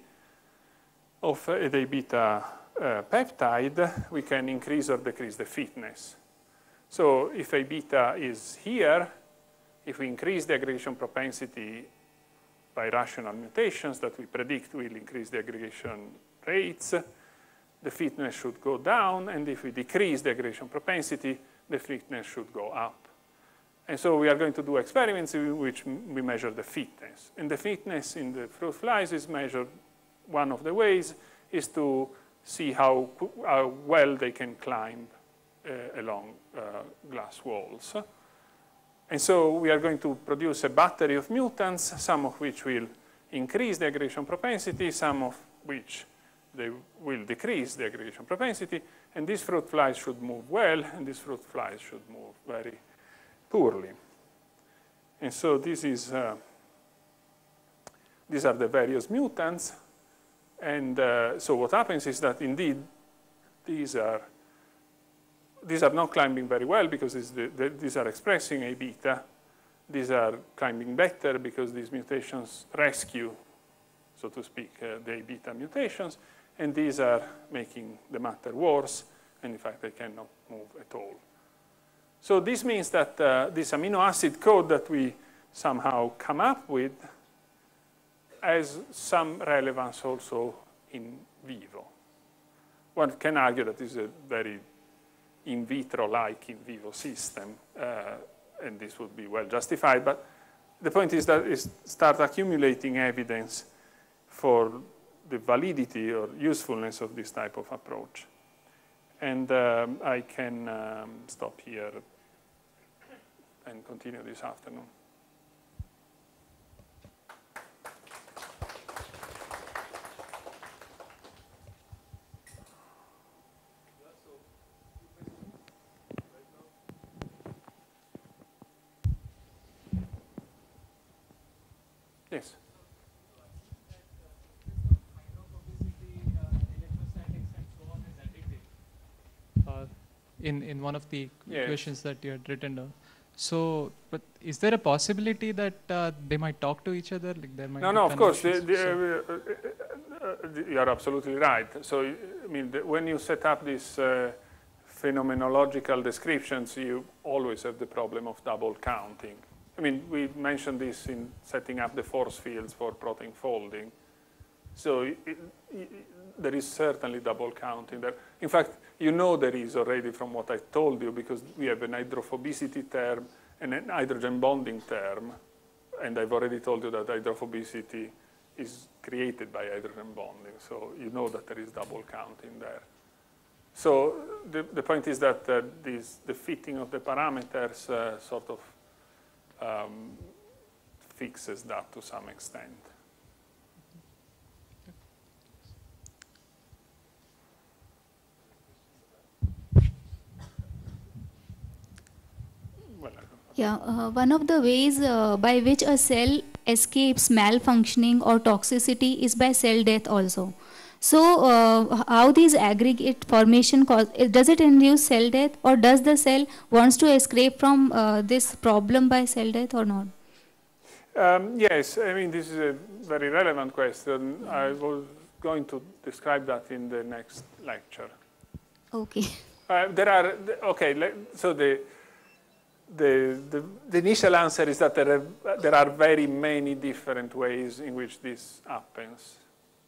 of a A beta uh, peptide, we can increase or decrease the fitness. So if A beta is here, if we increase the aggregation propensity by rational mutations that we predict will increase the aggregation rates, the fitness should go down, and if we decrease the aggregation propensity, the fitness should go up. And so we are going to do experiments in which we measure the fitness. And the fitness in the fruit flies is measured, one of the ways is to see how, how well they can climb uh, along uh, glass walls. And so we are going to produce a battery of mutants, some of which will increase the aggregation propensity, some of which they will decrease the aggregation propensity, and these fruit flies should move well, and these fruit flies should move very poorly. And so this is, uh, these are the various mutants, and uh, so what happens is that indeed these are, these are not climbing very well because the, the, these are expressing A beta. These are climbing better because these mutations rescue, so to speak, uh, the A beta mutations, and these are making the matter worse, and in fact they cannot move at all. So this means that uh, this amino acid code that we somehow come up with has some relevance also in vivo. One can argue that this is a very in vitro-like in vivo system, uh, and this would be well justified, but the point is that it start accumulating evidence for the validity or usefulness of this type of approach. And um, I can um, stop here and continue this afternoon. Yes. Uh, in, in one of the yes. questions that you had written down. So, but is there a possibility that uh, they might talk to each other? Like there might no, be no, of course. The, the, so uh, uh, uh, you are absolutely right. So, I mean, the, when you set up these uh, phenomenological descriptions, you always have the problem of double counting. I mean, we mentioned this in setting up the force fields for protein folding. So it, it, there is certainly double counting there. In fact, you know there is already from what I told you, because we have an hydrophobicity term and an hydrogen bonding term, and I've already told you that hydrophobicity is created by hydrogen bonding, so you know that there is double counting there. So the, the point is that uh, this, the fitting of the parameters uh, sort of um, fixes that to some extent. Well, Yeah, uh, one of the ways uh, by which a cell escapes malfunctioning or toxicity is by cell death also. So uh, how these aggregate formation cause, does it induce cell death, or does the cell wants to escape from uh, this problem by cell death or not? Um, yes, I mean, this is a very relevant question. I was going to describe that in the next lecture. Okay. Uh, there are, okay, so the, the, the, the initial answer is that there are, there are very many different ways in which this happens.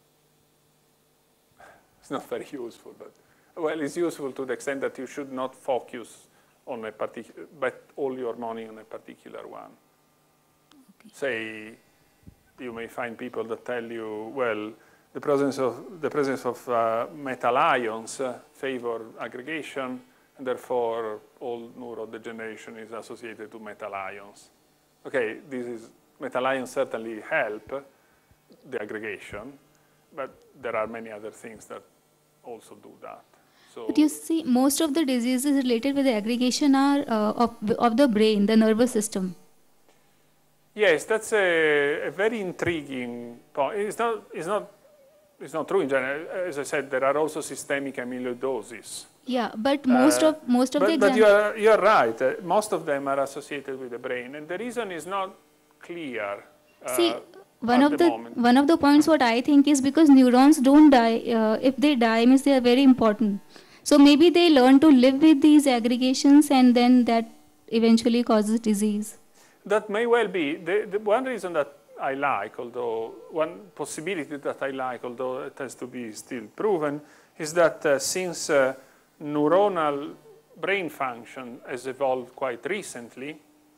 It's not very useful, but, well, it's useful to the extent that you should not focus on a particular, bet all your money on a particular one. Okay. Say, you may find people that tell you, well, the presence of, the presence of uh, metal ions uh, favor aggregation, and therefore all neurodegeneration is associated to metal ions. Okay, this is, metal ions certainly help the aggregation, but there are many other things that also do that. So, but you see, most of the diseases related with the aggregation are uh, of, of the brain, the nervous system. Yes, that's a, a very intriguing point. It's not, it's, not, it's not true in general. As I said, there are also systemic amyloidosis. Yeah, but most uh, of most of but, the But you are, you are right. Uh, most of them are associated with the brain, and the reason is not clear. Uh, See, one of the, the moment. one of the points what I think is because neurons don't die. Uh, if they die, means they are very important. So maybe they learn to live with these aggregations, and then that eventually causes disease. That may well be. The, the one reason that I like, although one possibility that I like, although it has to be still proven, is that uh, since uh, neuronal brain function has evolved quite recently,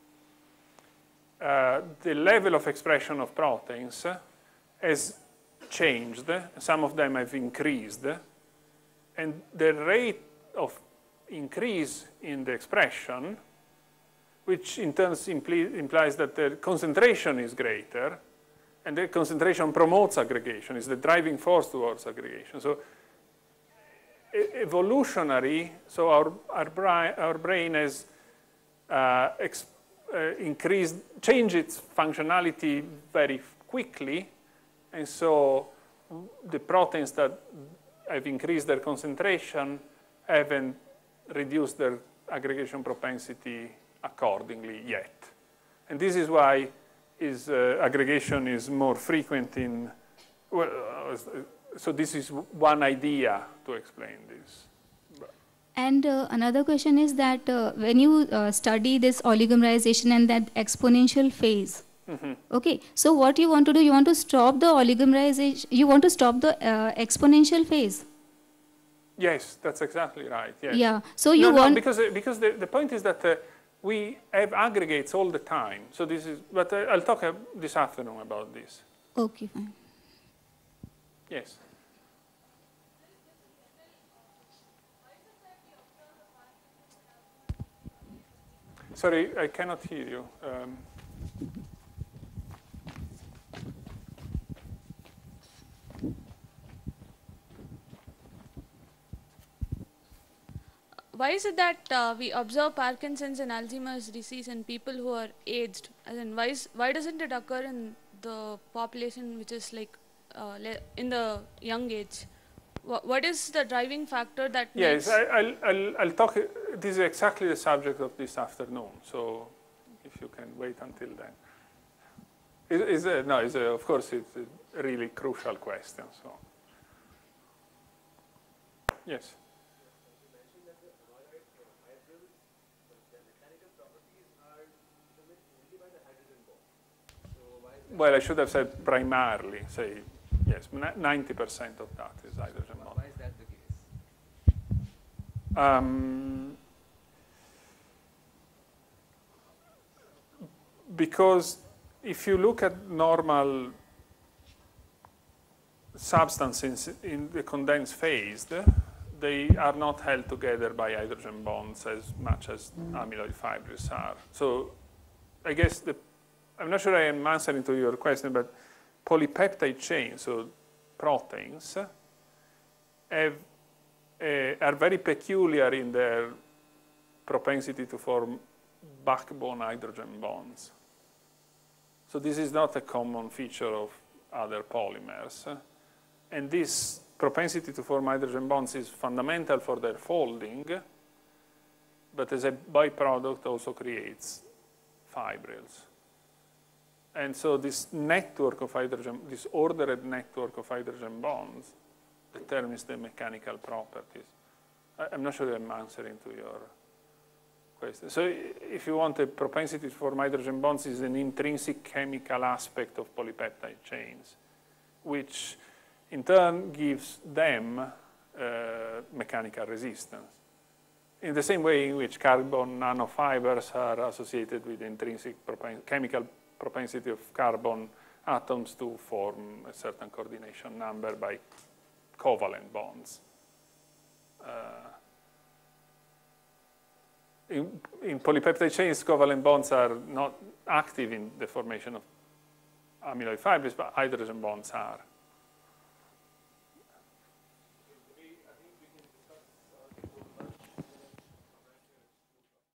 uh, the level of expression of proteins has changed. Some of them have increased, and the rate of increase in the expression, which in turn impli implies that the concentration is greater, and the concentration promotes aggregation, is the driving force towards aggregation. So evolutionary, so our, our, bri our brain has uh, ex uh, increased, changed its functionality very quickly, and so the proteins that have increased their concentration haven't reduced their aggregation propensity accordingly yet. And this is why is, uh, aggregation is more frequent in, well, uh, so this is one idea to explain this. And uh, another question is that uh, when you uh, study this oligomerization and that exponential phase, mm-hmm. okay, so what you want to do, you want to stop the oligomerization, you want to stop the uh, exponential phase. Yes, that's exactly right. Yes. Yeah, so you no, want... No, because, uh, because the, the point is that uh, we have aggregates all the time. So this is, but uh, I'll talk uh, this afternoon about this. Okay, fine. Yes. Sorry, I cannot hear you. Um, Why is it that uh, we observe Parkinson's and Alzheimer's disease in people who are aged? As in, why, is, why doesn't it occur in the population which is like uh, in the young age? Wh what is the driving factor that yes, makes... I, I'll, I'll, I'll talk, this is exactly the subject of this afternoon, so if you can wait until then. It, it's a, no, it's a, of course, it's a really crucial question. So, yes. Well, I should have said primarily, say, yes, ninety percent of that is hydrogen bond. Why is that the case? Um, because if you look at normal substances in the condensed phase, they are not held together by hydrogen bonds as much as amyloid fibrils are. So I guess the, I'm not sure I am answering to your question, but polypeptide chains, so proteins, have, uh, are very peculiar in their propensity to form backbone hydrogen bonds. So this is not a common feature of other polymers. And this propensity to form hydrogen bonds is fundamental for their folding, but as a byproduct also creates fibrils. And so this network of hydrogen, this ordered network of hydrogen bonds determines the mechanical properties. I'm not sure I'm answering to your question. So if you want, a propensity to form hydrogen bonds is an intrinsic chemical aspect of polypeptide chains, which in turn gives them uh, mechanical resistance. In the same way in which carbon nanofibers are associated with intrinsic propen chemical propensity of carbon atoms to form a certain coordination number by covalent bonds. Uh, in, in polypeptide chains, covalent bonds are not active in the formation of amyloid fibrils, but hydrogen bonds are.